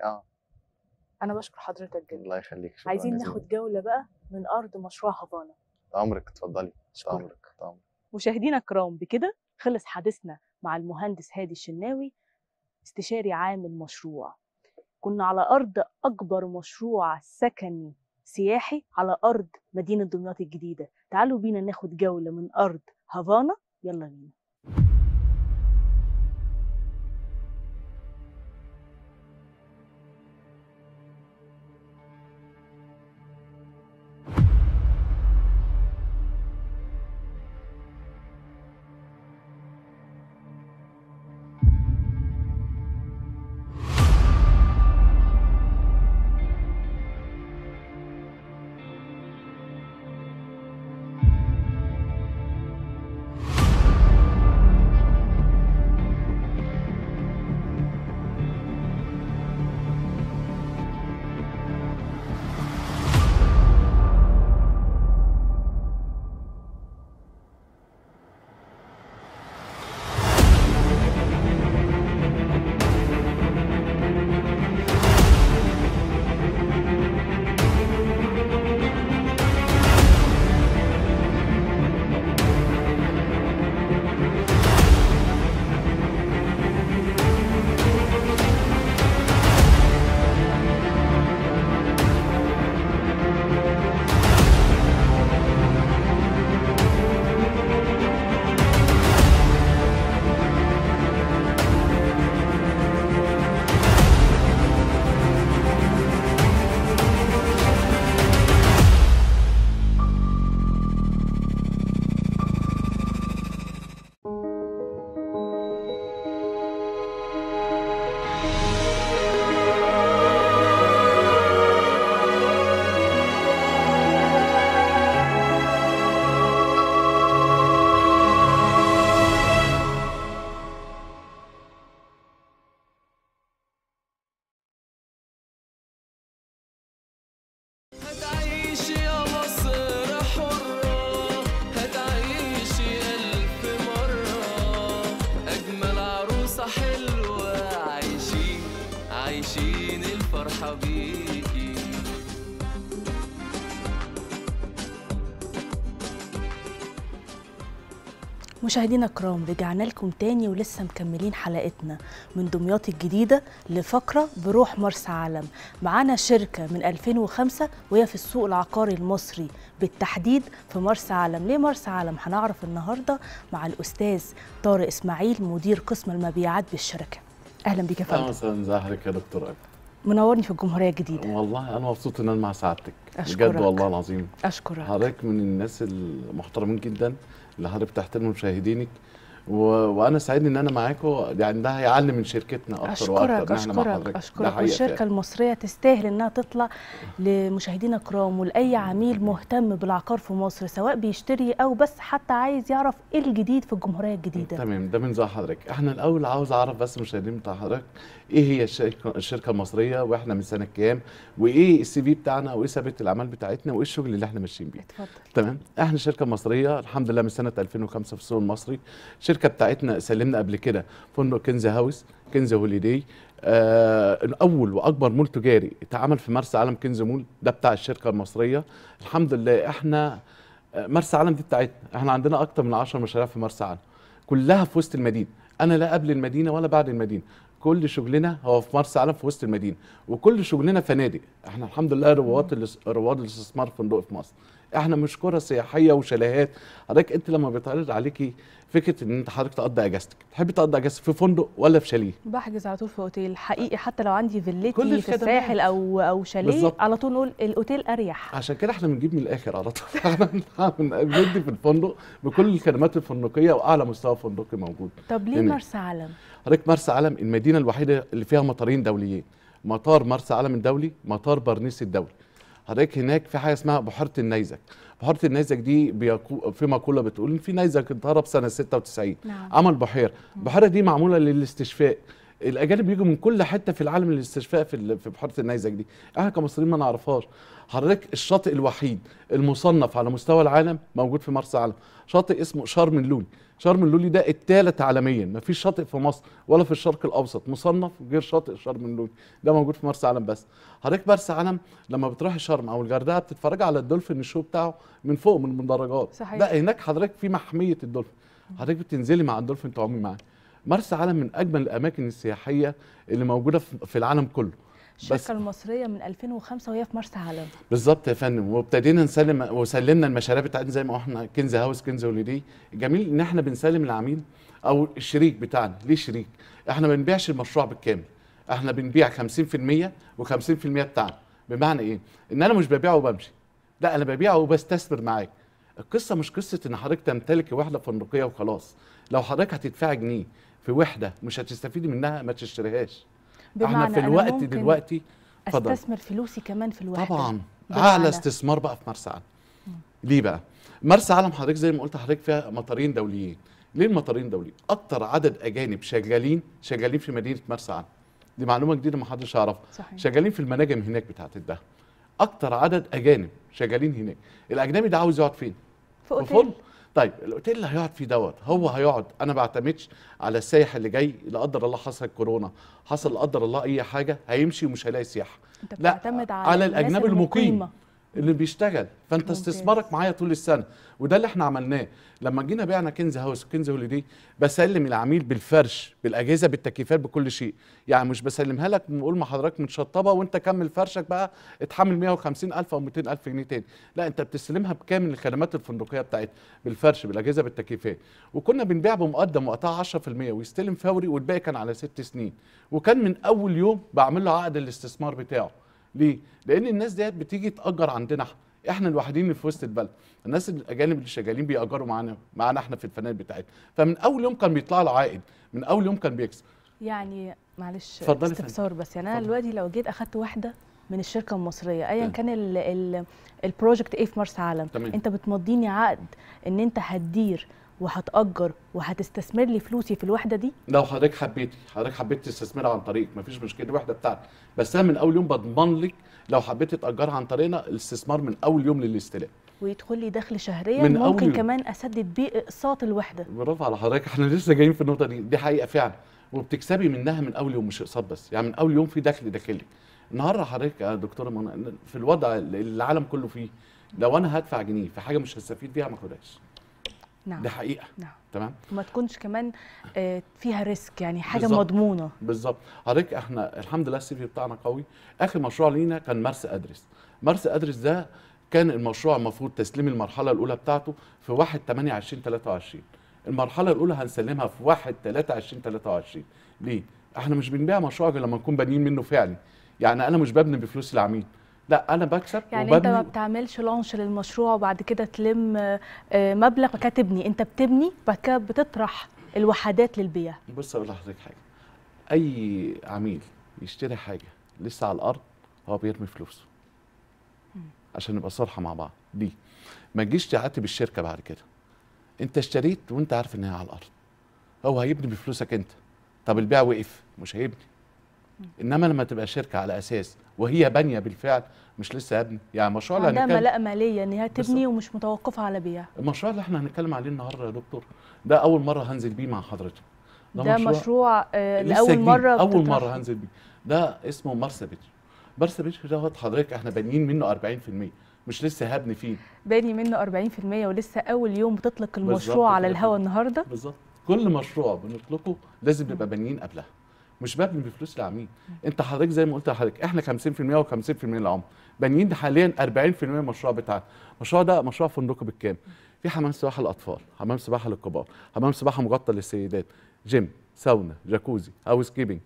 انا بشكر حضرتك جدا. الله يخليك، شكرا. عايزين ناخد جولة بقى من ارض مشروع هافانا. عمرك اتفضلي. عمرك. مشاهدينا الكرام، بكده خلص حديثنا مع المهندس هادي الشناوي، استشاري عام المشروع. كنا على ارض اكبر مشروع سكني سياحي على أرض مدينة دمياط الجديدة. تعالوا بينا ناخد جولة من أرض هافانا، يلا بينا. هتعيش يا مصر مشاهدينا الكرام، رجعنا لكم تاني ولسه مكملين حلقتنا من دمياط الجديدة لفقرة بروح مرسى علم. معانا شركة من 2005 وهي في السوق العقاري المصري بالتحديد في مرسى علم. ليه مرسى علم؟ هنعرف النهاردة مع الأستاذ طارق إسماعيل مدير قسم المبيعات بالشركة. أهلا بك يا فندم. اهلا وسهلا، ازي حضرتك يا دكتور أبي؟ منورني في الجمهورية الجديدة. والله انا مبسوط ان انا مع سعادتك. أشكرك. بجد والله العظيم. أشكرك. حضرتك من الناس المحترمين جدا اللي حضرتك بتحترم مشاهدينك، وانا سعيد ان انا معاكم، يعني ده هيعلم من شركتنا اكتر واكتر. أشكرك. والشركة المصرية تستاهل انها تطلع لمشاهدينا الكرام ولاي عميل مهتم بالعقار في مصر، سواء بيشتري او بس حتى عايز يعرف ايه الجديد في الجمهورية الجديدة. تمام، ده من زي حضرتك. احنا الاول عاوز اعرف بس مشاهدين بتاع حضرتك ايه هي الشركة المصرية، واحنا من سنة كام، وايه السي في بتاعنا، وايه ثبات الاعمال بتاعتنا، وايه الشغل اللي احنا ماشيين بيه. اتفضل. تمام. احنا شركة مصرية الحمد لله من سنة 2005 في السوق المصري. الشركة بتاعتنا سلمنا قبل كده فندق كنز هاوس، كنز هوليداي، الاول واكبر مول تجاري اتعمل في مرسى علم، كنز مول، ده بتاع الشركة المصرية. الحمد لله احنا مرسى علم دي بتاعتنا، احنا عندنا اكتر من 10 مشاريع في مرسى علم كلها في وسط المدينة. انا لا قبل المدينة ولا بعد المدينة، كل شغلنا هو في مرسى علم في وسط المدينة، وكل شغلنا فنادق. احنا الحمد لله رواد الاستثمار فندق في مصر. احنا مش قرى سياحيه وشاليهات. حضرتك انت لما بيتعرض عليكي فكره ان انت حضرتك تقضي اجازتك، تحبي تقضي اجازتك في فندق ولا في شاليه؟ بحجز على طول في اوتيل حقيقي، حتى لو عندي فيلتي في الساحل او شاليه بالزبط. على طول نقول الاوتيل اريح. عشان كده احنا بنجيب من الاخر على طول. احنا بندي في الفندق بكل الخدمات الفندقيه واعلى مستوى فندقي موجود. طب ليه مرسى علم؟ حضرتك مرسى علم المدينه الوحيده اللي فيها مطارين دوليين، مطار مرسى علم الدولي، مطار برنيس الدولي. حضرتك هناك في حاجه اسمها بحيره النيزك. بحيره النيزك دي في مقوله بتقول ان في نيزك اتهرب سنه 96. نعم. عمل بحيره. البحيره دي معموله للاستشفاء. الاجانب بيجوا من كل حته في العالم للاستشفاء في بحيره النيزك دي. احنا كمصريين ما نعرفهاش. حضرتك الشاطئ الوحيد المصنف على مستوى العالم موجود في مرسى علم، شاطئ اسمه شرم اللولي. شرم اللولي ده الثالث عالميا، ما فيش شاطئ في مصر ولا في الشرق الاوسط مصنف غير شاطئ شرم اللولي، ده موجود في مرسى علم بس. حضرتك مرسى علم لما بتروحي شرم او الغردقه بتتفرجي على الدولفين الشو بتاعه من فوق من المدرجات. صحيح. ده هناك حضرتك في محميه الدولفين، حضرتك بتنزلي مع الدولفين تعومي معاه. مرسى علم من اجمل الاماكن السياحيه اللي موجوده في العالم كله. الشركة المصرية من 2005 وهي في مرسى علم. بالظبط يا فندم، وابتدينا نسلم وسلمنا المشاريع بتاعتنا زي ما احنا كنز هاوس، كنز هوليداي. الجميل ان احنا بنسلم العميل او الشريك بتاعنا. ليه شريك؟ احنا ما بنبيعش المشروع بالكامل، احنا بنبيع 50% و50% بتاعنا. بمعنى ايه؟ ان انا مش ببيعه وبمشي، لا انا ببيعه وبستثمر معاك. القصه مش قصه ان حضرتك تمتلكي وحده فندقيه وخلاص. لو حضرتك هتدفعي جنيه في وحده مش هتستفيدي منها ما تشتريهاش. احنا في الوقت دلوقتي استثمر فلوسي كمان في الوحده. طبعا اعلى استثمار بقى في مرسى علم. ليه بقى؟ مرسى علم حضرتك زي ما قلت حضرتك فيها مطارين دوليين. ليه المطارين دوليين؟ اكتر عدد اجانب شغالين في مدينه مرسى علم. دي معلومه جديده ما حدش يعرفها. شغالين في المناجم هناك بتاعت الدهب. اكتر عدد اجانب شغالين هناك. الاجنبي ده عاوز يقعد فين؟ في اوتيل. طيب الاوتيل اللي هيقعد فيه هو هيقعد، انا ما بعتمدش على السائح اللي جاي لا قدر الله حصل كورونا، حصل لا قدر الله اي حاجه هيمشي ومش هيلاقي سياحه. انت بتعتمد على الاجنبي المقيم اللي بيشتغل، فانت استثمارك معايا طول السنه. وده اللي احنا عملناه لما جينا بعنا كنز هاوس وكنز هوليداي. بسلم العميل بالفرش بالاجهزه بالتكييفات بكل شيء، يعني مش بسلمها لك بقول ما حضرتك متشطبه وانت كمل فرشك بقى اتحمل 150,000 او 200,000 جنيه تاني، لا انت بتستلمها بكامل الخدمات الفندقيه بتاعتها بالفرش بالاجهزه بالتكييفات. وكنا بنبيع بمقدم وقتها 10% ويستلم فوري، والباقي كان على 6 سنين. وكان من اول يوم بعمل له عقد الاستثمار بتاعه. ليه؟ لان الناس ديت بتيجي تاجر عندنا احنا الوحيدين اللي في وسط البلد. الناس الاجانب اللي شغالين بيأجروا معانا احنا في الفنادق بتاعتنا، فمن اول يوم كان بيطلع له عائد، من اول يوم كان بيكسب. يعني معلش استفسار بس، يعني انا دلوقتي لو جيت اخدت واحده من الشركه المصريه ايا كان البروجكت ايه في مرسى علم، انت بتمضيني عقد ان انت هتدير وهتأجر وهتستثمر لي فلوسي في الوحده دي؟ لو حضرتك حبيت تستثمرها عن طريقك مفيش مشكله، دي وحده بتاعتك، بس انا من اول يوم بضمن لك لو حبيت تأجرها عن طريقنا الاستثمار من اول يوم للاستلام. ويدخل لي دخل شهريا ممكن كمان اسدد بيه اقساط الوحده. برافو على حضرتك، احنا لسه جايين في النقطه دي حقيقه فعلا، وبتكسبي منها من اول يوم مش اقساط بس، يعني من اول يوم في دخل داخلي. النهارده حضرتك يا دكتوره منى في الوضع اللي العالم كله فيه، لو انا هدفع جنيه في حاجه مش هستفيد بيها ما اخدهاش. نعم. دي حقيقه. نعم. تمام. وما تكونش كمان فيها ريسك، يعني حاجه بالظبط. مضمونه. بالظبط. حضرتك احنا الحمد لله السي في بتاعنا قوي. اخر مشروع لينا كان مرسى ادرس. مرسى ادرس ده كان المشروع المفروض تسليم المرحله الاولى بتاعته في 1/8/2023. المرحله الاولى هنسلمها في 1/3/2023. ليه؟ احنا مش بنبيع مشروع غير لما نكون بانيين منه فعلي. يعني انا مش ببني بفلوس العميل، لا انا بكسب يعني انت ما بتعملش لانش للمشروع وبعد كده تلم مبلغ وبعد كده تبني، انت بتبني وبعد كده بتطرح الوحدات للبيع. بص اقول لحضرتك حاجه، اي عميل يشتري حاجه لسه على الارض هو بيرمي فلوسه. عشان نبقى صراحه مع بعض، دي ما تجيش تعاتب الشركه بعد كده. انت اشتريت وانت عارف ان هي على الارض، هو هيبني بفلوسك انت. طب البيع وقف مش هيبني. انما لما تبقى شركه على اساس وهي بانيه بالفعل، مش لسه هبني. يعني المشروع اللي عندها ملاءه ماليه ان هي تبني ومش متوقفه على بيع. المشروع اللي احنا هنتكلم عليه النهارده يا دكتور ده اول مره هنزل بيه مع حضرتك. ده مشروع لاول مره اول مره هنزل بيه. ده اسمه مرسى بيتش. مرسى بيتش دوت حضرتك احنا بانيين منه 40%، مش لسه هبني فيه. باني منه 40% ولسه اول يوم بتطلق المشروع على الهوا النهارده. بالظبط. كل مشروع بنطلقه لازم نبقى بانيين قبلها، مش ببني بفلوس العميل. انت حضرتك زي ما قلت لحضرتك احنا 50% و50% للعمر، بانيين حاليا 40% من المشروع بتاعنا. المشروع ده مشروع فندقي بالكامل، في حمام سباحه للاطفال، حمام سباحه للكبار، حمام سباحه مغطى للسيدات، جيم، ساونا، جاكوزي، هاوس كيبنج،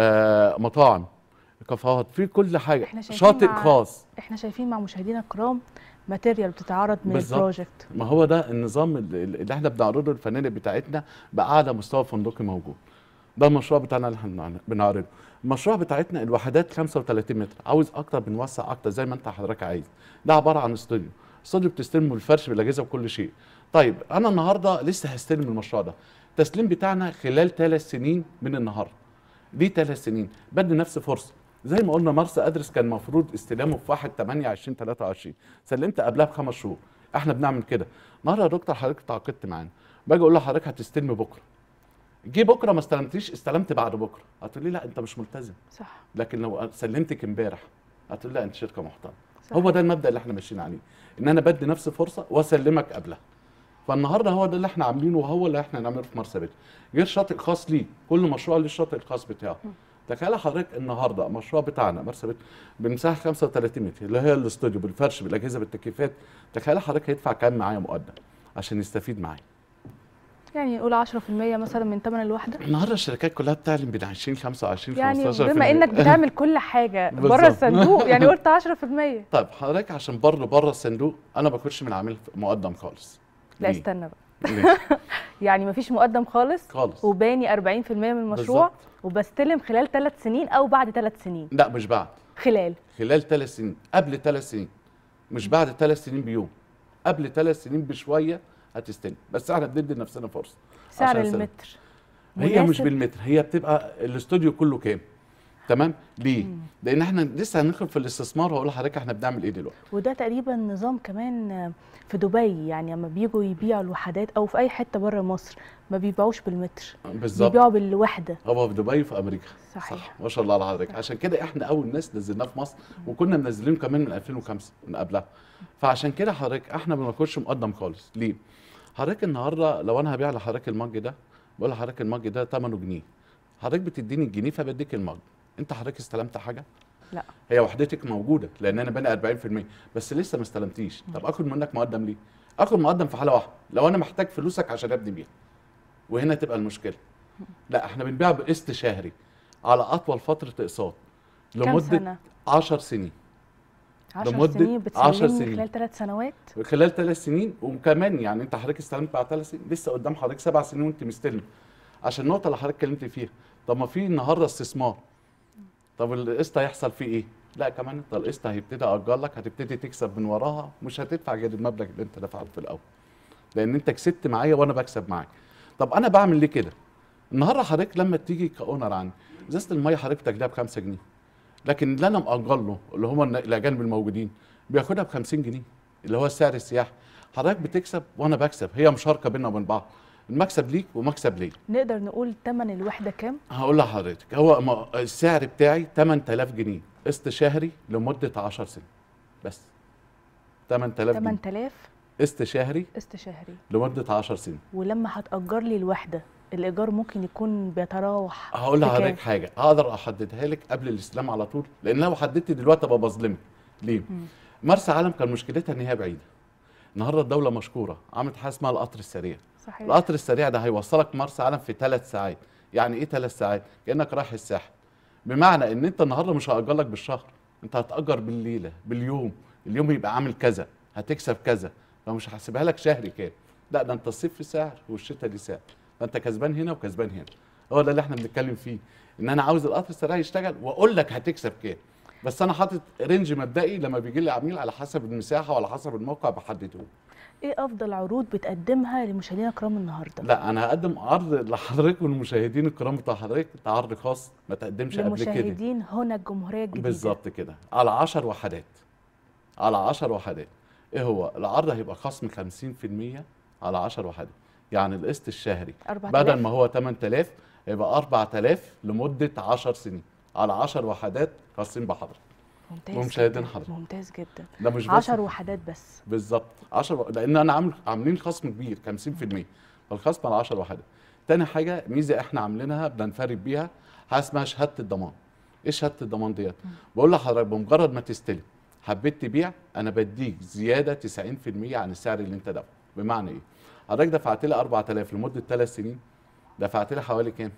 مطاعم، كافيهات، في كل حاجه، شاطئ خاص. احنا شايفين مع مشاهدينا الكرام ماتيريال بتتعرض من البروجكت. ما هو ده النظام اللي احنا بنعرضه للفنادق بتاعتنا باعلى مستوى فندقي موجود. ده المشروع بتاعنا اللي احنا بنعرضه. المشروع بتاعتنا الوحدات 35 متر، عاوز اكتر بنوسع اكتر زي ما انت حضرتك عايز. ده عباره عن استوديو، استوديو بتستلمه الفرش بالاجهزه وكل شيء. طيب انا النهارده لسه هستلم المشروع ده، التسليم بتاعنا خلال 3 سنين من النهارده. ليه 3 سنين؟ بدي نفس فرصه. زي ما قلنا مرسى ادرس كان المفروض استلامه في 1/8/2023، سلمت قبلها ب5 شهور. احنا بنعمل كده. النهارده يا دكتور حضرتك تعاقدت معانا، باجي اقول لحضرتك هتستلمي بكره. جه بكره ما استلمتيش، استلمت بعد بكره، هتقول لي لا انت مش ملتزم. صح. لكن لو سلمتك امبارح هتقول لا انت شركه محترمه. هو ده المبدا اللي احنا ماشيين عليه، ان انا بدي نفس فرصه واسلمك قبلها. فالنهارده هو ده اللي احنا عاملينه وهو اللي احنا هنعمله في مرسى بيتش. غير شاطئ خاص ليه، كل مشروع ليه الشاطئ الخاص بتاعه. تخيل حضرتك النهارده المشروع بتاعنا مرسى بيتش بمساحه 35 متر اللي هي الاستوديو بالفرش بالاجهزه بالتكييفات. تخيل حضرتك هيدفع كام معايا مقدم عشان يستفيد معايا؟ يعني نقول 10% مثلا من ثمن الوحده. النهارده الشركات كلها بتعلن بين 20 25 يعني 15%. بما انك بتعمل كل حاجه بره الصندوق يعني قلت 10%. طيب حضرتك عشان بره الصندوق انا ما باخدش من العميل مقدم خالص. لا استنى بقى. يعني مفيش مقدم خالص وباني 40% من المشروع بالزبط. وبستلم خلال 3 سنين او بعد 3 سنين؟ لا مش بعد، خلال 3 سنين، قبل 3 سنين، مش بعد 3 سنين بيوم، قبل 3 سنين بشويه هتستلم. بس احنا بندي لنفسنا فرصه. سعر المتر هي مش بالمتر، هي بتبقى الاستوديو كله كام. تمام؟ ليه؟ لان احنا لسه هندخل في الاستثمار وهقول لحضرتك احنا بنعمل ايه دلوقتي. وده تقريبا نظام كمان في دبي، يعني لما بيجوا يبيعوا الوحدات او في اي حته بره مصر ما بيبيعوش بالمتر، بالظبط، بيبيعوا بالوحده. هو في دبي وفي امريكا. صحيح. صح، ما شاء الله على حضرتك. عشان كده احنا اول ناس نزلناه في مصر، وكنا منزلينه كمان من 2005 من قبلها. فعشان كده حضرتك احنا ما بناخدش مقدم خالص. ليه؟ حضرتك النهارده لو انا هبيع لحضرتك المج ده، بقول لحضرتك المج ده ثمنه جنيه، حضرتك بتديني الجنيه فبديك المج. انت حضرتك استلمت حاجه؟ لا. هي وحدتك موجوده لان انا باني 40% بس لسه ما استلمتيش. طب اخد منك مقدم ليه؟ اخد مقدم في حاله واحده، لو انا محتاج فلوسك عشان ابني بيها. وهنا تبقى المشكله. لا احنا بنبيع بقسط شهري على اطول فتره اقساط لمده 10 سنين. 10 سنين بتسلمني خلال 3 سنوات؟ خلال 3 سنين وكمان يعني انت حضرتك استلمت بعد 3 سنين، لسه قدام حضرتك 7 سنين وانت مستلم. عشان النقطه اللي حضرتك اتكلمت فيها، طب ما في النهارده استثمار، طب القسط هيحصل فيه ايه؟ لا كمان انت القسط هيبتدي اجر لك، هتبتدي تكسب من وراها، مش هتدفع غير المبلغ اللي انت دفعته في الاول. لان انت كسبت معايا وانا بكسب معاك. طب انا بعمل ليه كده؟ النهارده حضرتك لما تيجي كاونر عندي، ازازه الميه حضرتك بتاخدها ب5 جنيه. لكن اللي انا مأجر له اللي هم الاجانب الموجودين بياخدها ب50 جنيه اللي هو السعر السياحي. حضرتك بتكسب وانا بكسب، هي مشاركه بيننا وبين بعض. المكسب ليك ومكسب ليا. نقدر نقول ثمن الوحده كام؟ هقول لحضرتك، هو السعر بتاعي 8000 جنيه قسط شهري لمده 10 سنين بس. 8000 جنيه. 8000 قسط شهري لمده 10 سنين. ولما هتأجر لي الوحده الايجار ممكن يكون بيتراوح؟ هقول لحضرتك حاجه هقدر احددها لك قبل الاستلام على طول، لان لو حددت دلوقتي ابقى بظلمك. ليه؟ مرسى علم كان مشكلتها ان هي بعيده. النهارده الدوله مشكوره عملت حاجه اسمها القطر السريع. صحيح. القطر السريع ده هيوصلك مرسى علم في 3 ساعات. يعني ايه 3 ساعات؟ كانك رايح الساحل. بمعنى ان انت النهارده مش هاجر لك بالشهر، انت هتاجر بالليله، باليوم. اليوم يبقى عامل كذا، هتكسب كذا. لو مش هحسبها لك شهري كام، لا ده انت الصيف في سعر والشتاء دي سعر، فانت كسبان هنا وكسبان هنا. هو ده اللي احنا بنتكلم فيه، ان انا عاوز القطر السريع يشتغل واقول لك هتكسب كام. بس انا حاطط رينج مبدئي لما بيجي لي عميل على حسب المساحه وعلى حسب الموقع بحدده. ايه افضل عروض بتقدمها لمشاهدينا الكرام النهارده؟ لا انا هقدم عرض لحضرتك والمشاهدين الكرام بتاع حضرتك، عرض خاص ما تقدمش قبل كده لمشاهدين هنا الجمهوريه الجديده. بالظبط كده، على 10 وحدات. على 10 وحدات. ايه هو العرض؟ هيبقى خصم 50% على 10 وحدات. يعني القسط الشهري 4000 بدل ما هو 8000 هيبقى 4000 لمده 10 سنين على 10 وحدات خاصين بحضرتك ومشاهدين حضرتك. ممتاز جدا. ده مش 10 وحدات بس. بالظبط 10 لان انا عاملين خصم كبير 50%، فالخصم على 10 وحدات. تاني حاجه ميزه احنا عاملينها بننفرد بيها، حاجه اسمها شهاده الضمان. ايه شهاده الضمان ديت؟ بقول لحضرتك بمجرد ما تستلم حبيت تبيع انا بديك زياده 90% عن السعر اللي انت دافعه. بمعنى ايه؟ حضرتك دفعت لي 4000 لمده 3 سنين، دفعت لي حوالي كام؟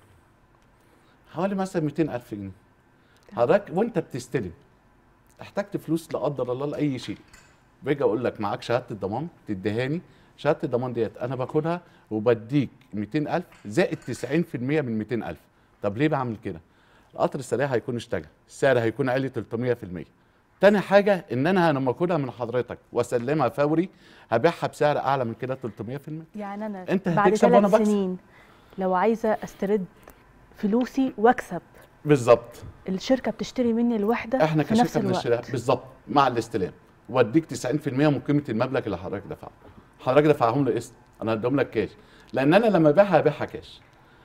حوالي مثلا 200000 جنيه. حضرتك وانت بتستلم احتجت فلوس لا قدر الله لاي شيء، باجي اقول لك معاك شهاده الضمان تديهاني. شهاده الضمان ديت انا باخدها وبديك 200000 زائد 90% من 200000. طب ليه بعمل كده؟ القطر السريع هيكون اشتغل، السعر هيكون عالي 300%. تاني حاجه ان انا لما اخدها من حضرتك واسلمها فوري هبيعها بسعر اعلى من كده 300%. يعني انا انت بعد هتكسب وانا 3 بكسب. سنين لو عايزه استرد فلوسي واكسب، بالظبط الشركه بتشتري مني الوحده احنا في نفس كشركه الوقت. بنشتريها بالظبط مع الاستلام، واديك 90% من قيمه المبلغ اللي حضرتك دفعه. حضرتك دفعهم لي قسط، انا هديهم لك كاش، لان انا لما ابيعها هبيعها كاش.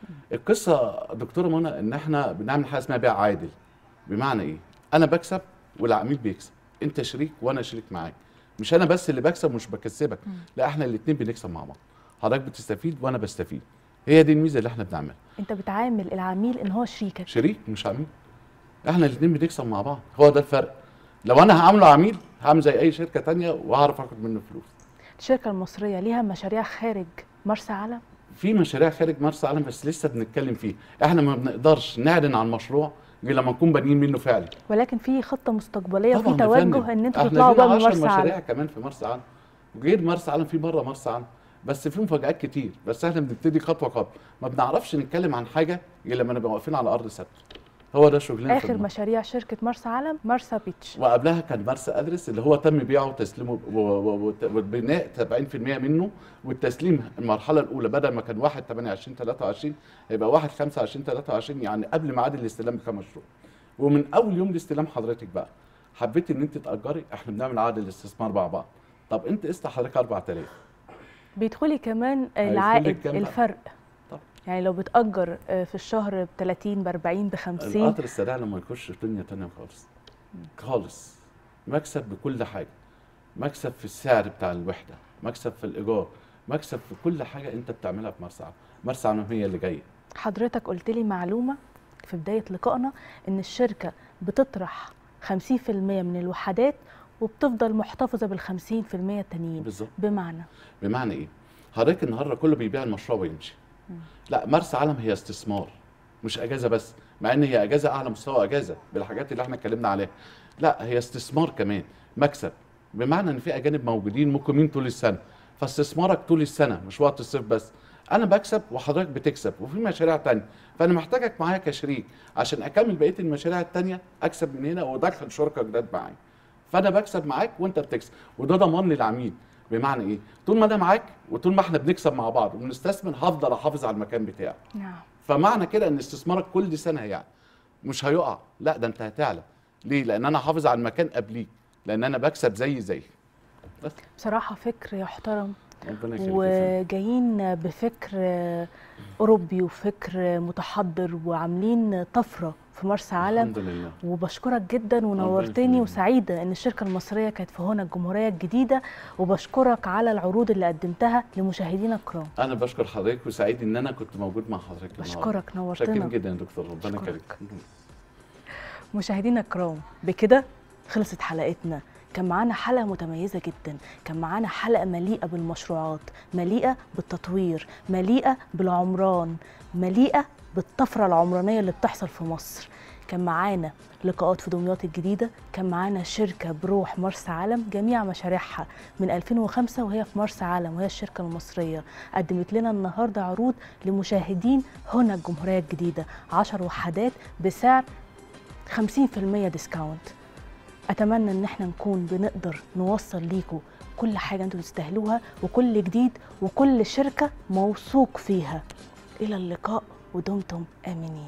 القصه دكتوره منى ان احنا بنعمل حاجه اسمها بيع عادل. بمعنى ايه؟ انا بكسب والعميل بيكسب، انت شريك وانا شريك معاك، مش انا بس اللي بكسب ومش بكسبك، لا احنا الاثنين بنكسب مع بعض. حضرتك بتستفيد وانا بستفيد، هي دي الميزه اللي احنا بنعملها. انت بتعامل العميل ان هو شريكك، شريك مش عميل، احنا الاثنين بنكسب مع بعض، هو ده الفرق. لو انا هعامله عميل هعمل زي اي شركه تانية وهعرف اخد منه فلوس. الشركه المصريه ليها مشاريع خارج مرسى علم؟ في مشاريع خارج مرسى علم بس لسه بنتكلم فيه، احنا ما بنقدرش نعلن عن مشروع غير لما نكون بانيين منه فعلي. ولكن في خطه مستقبليه وفي طبعاً يا فندم. توجه ان انتوا احنا تطلعوا بقى لينا من 10 مرسى علم. مشاريع كمان في مرسى علم، غير مرسى علم في بره مرسى علم، بس في مفاجآت كتير، بس احنا بنبتدي خطوه خطوه، ما بنعرفش نتكلم عن حاجه غير لما نبقى واقفين على ارض ثابته. هو ده شغلنا. اخر مشاريع شركه مرسى علم مرسى بيتش، وقبلها كان مرسى ادرس اللي هو تم بيعه وتسليمه وبناء 70% منه، والتسليم المرحله الاولى بدل ما كان 1/28/23 هيبقى 1/25/23، يعني قبل ميعاد الاستلام بكام مشروع. ومن اول يوم الاستلام حضرتك بقى حبيت ان انت تاجري، احنا بنعمل عقد الاستثمار مع بعض. طب انت قسط حضرتك 4000 بيدخلي كمان العائد الفرق. طب. يعني لو بتأجر في الشهر ب 30 ب 40 ب 50. القطر السريع لما يخش الدنيا تانية خالص خالص، مكسب بكل حاجه، مكسب في السعر بتاع الوحده، مكسب في الايجار، مكسب في كل حاجه انت بتعملها في مرسى علم. مرسى علم هي اللي جايه. حضرتك قلت لي معلومه في بدايه لقائنا ان الشركه بتطرح 50% من الوحدات وبتفضل محتفظه بال 50% التانيين. بالظبط. بمعنى ايه؟ حضرتك النهارده كله بيبيع المشروع ويمشي. لا مرسى علم هي استثمار مش اجازه بس، مع ان هي اجازه اعلى مستوى اجازه بالحاجات اللي احنا اتكلمنا عليها، لا هي استثمار كمان مكسب، بمعنى ان في اجانب موجودين مقيمين طول السنه، فاستثمارك طول السنه مش وقت الصيف بس. انا بكسب وحضرتك بتكسب وفي مشاريع تانية، فانا محتاجك معايا كشريك عشان اكمل بقيه المشاريع التانية، اكسب من هنا وادخل شركاء جداد معايا. فانا بكسب معاك وانت بتكسب، وده ضمان للعميل. بمعنى ايه؟ طول ما انا معاك وطول ما احنا بنكسب مع بعض وبنستثمر هفضل احافظ على المكان بتاعي. نعم. فمعنى كده ان استثمارك كل سنه يعني مش هيقع، لا ده انت هتعلى. ليه؟ لان انا حافظ على المكان قبليك، لان انا بكسب زي بس. بصراحه فكر يحترم ربنا يخليك. وجايين بفكر أوروبي وفكر متحضر وعاملين طفرة في مرسى علم. الحمد لله. وبشكرك جدا ونورتني، وسعيدة إن الشركة المصرية كانت في هنا الجمهورية الجديدة، وبشكرك على العروض اللي قدمتها لمشاهدينا الكرام. أنا بشكر حضرتك وسعيد إن أنا كنت موجود مع حضرتك. بشكرك، نورتنا. شكرا جدا يا دكتور، ربنا يخليك. مشاهدينا الكرام، بكده خلصت حلقتنا. كان معانا حلقة متميزة جدا، كان معانا حلقة مليئة بالمشروعات، مليئة بالتطوير، مليئة بالعمران، مليئة بالطفرة العمرانية اللي بتحصل في مصر. كان معانا لقاءات في دمياط الجديدة، كان معانا شركة بروح مرسى علم جميع مشاريعها من 2005 وهي في مرسى علم، وهي الشركة المصرية. قدمت لنا النهاردة عروض لمشاهدين هنا الجمهورية الجديدة، 10 وحدات بسعر 50% ديسكاونت. أتمنى إن احنا نكون بنقدر نوصل ليكم كل حاجة انتوا تستاهلوها، وكل جديد، وكل شركة موثوق فيها. إلى اللقاء ودمتم آمنين.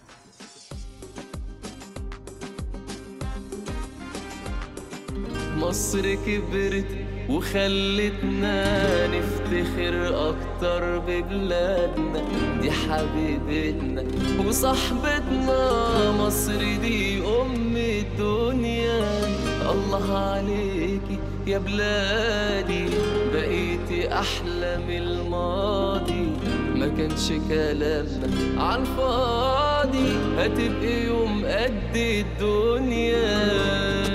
مصر كبرت وخلتنا نفتخر اكتر ببلادنا، دي حبيبتنا وصاحبتنا، مصر دي ام الدنيا. الله عليكي يا بلادي، بقيتي احلى من الماضي، ما كانش كلامنا عالفاضي، هتبقي يوم قد الدنيا.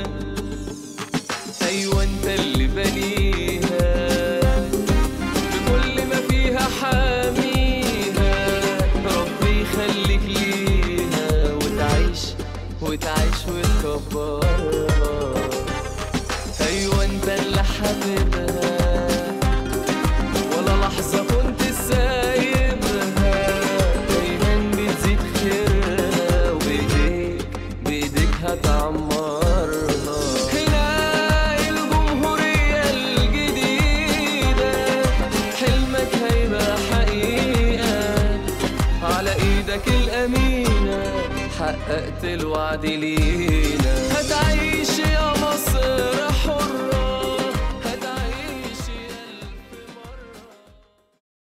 أيوة أنت اللي بنيها بكل ما فيها حاميها، ربي يخليك ليها وتعيش وتكبرها. أيوة أنت اللي حبيبها، ولا لحظة كنت سايبها، دايما بتزيد خيرها، وبإيديك هتعمرها. الأمينة حققت الوعد لينا، هتعيش يا مصر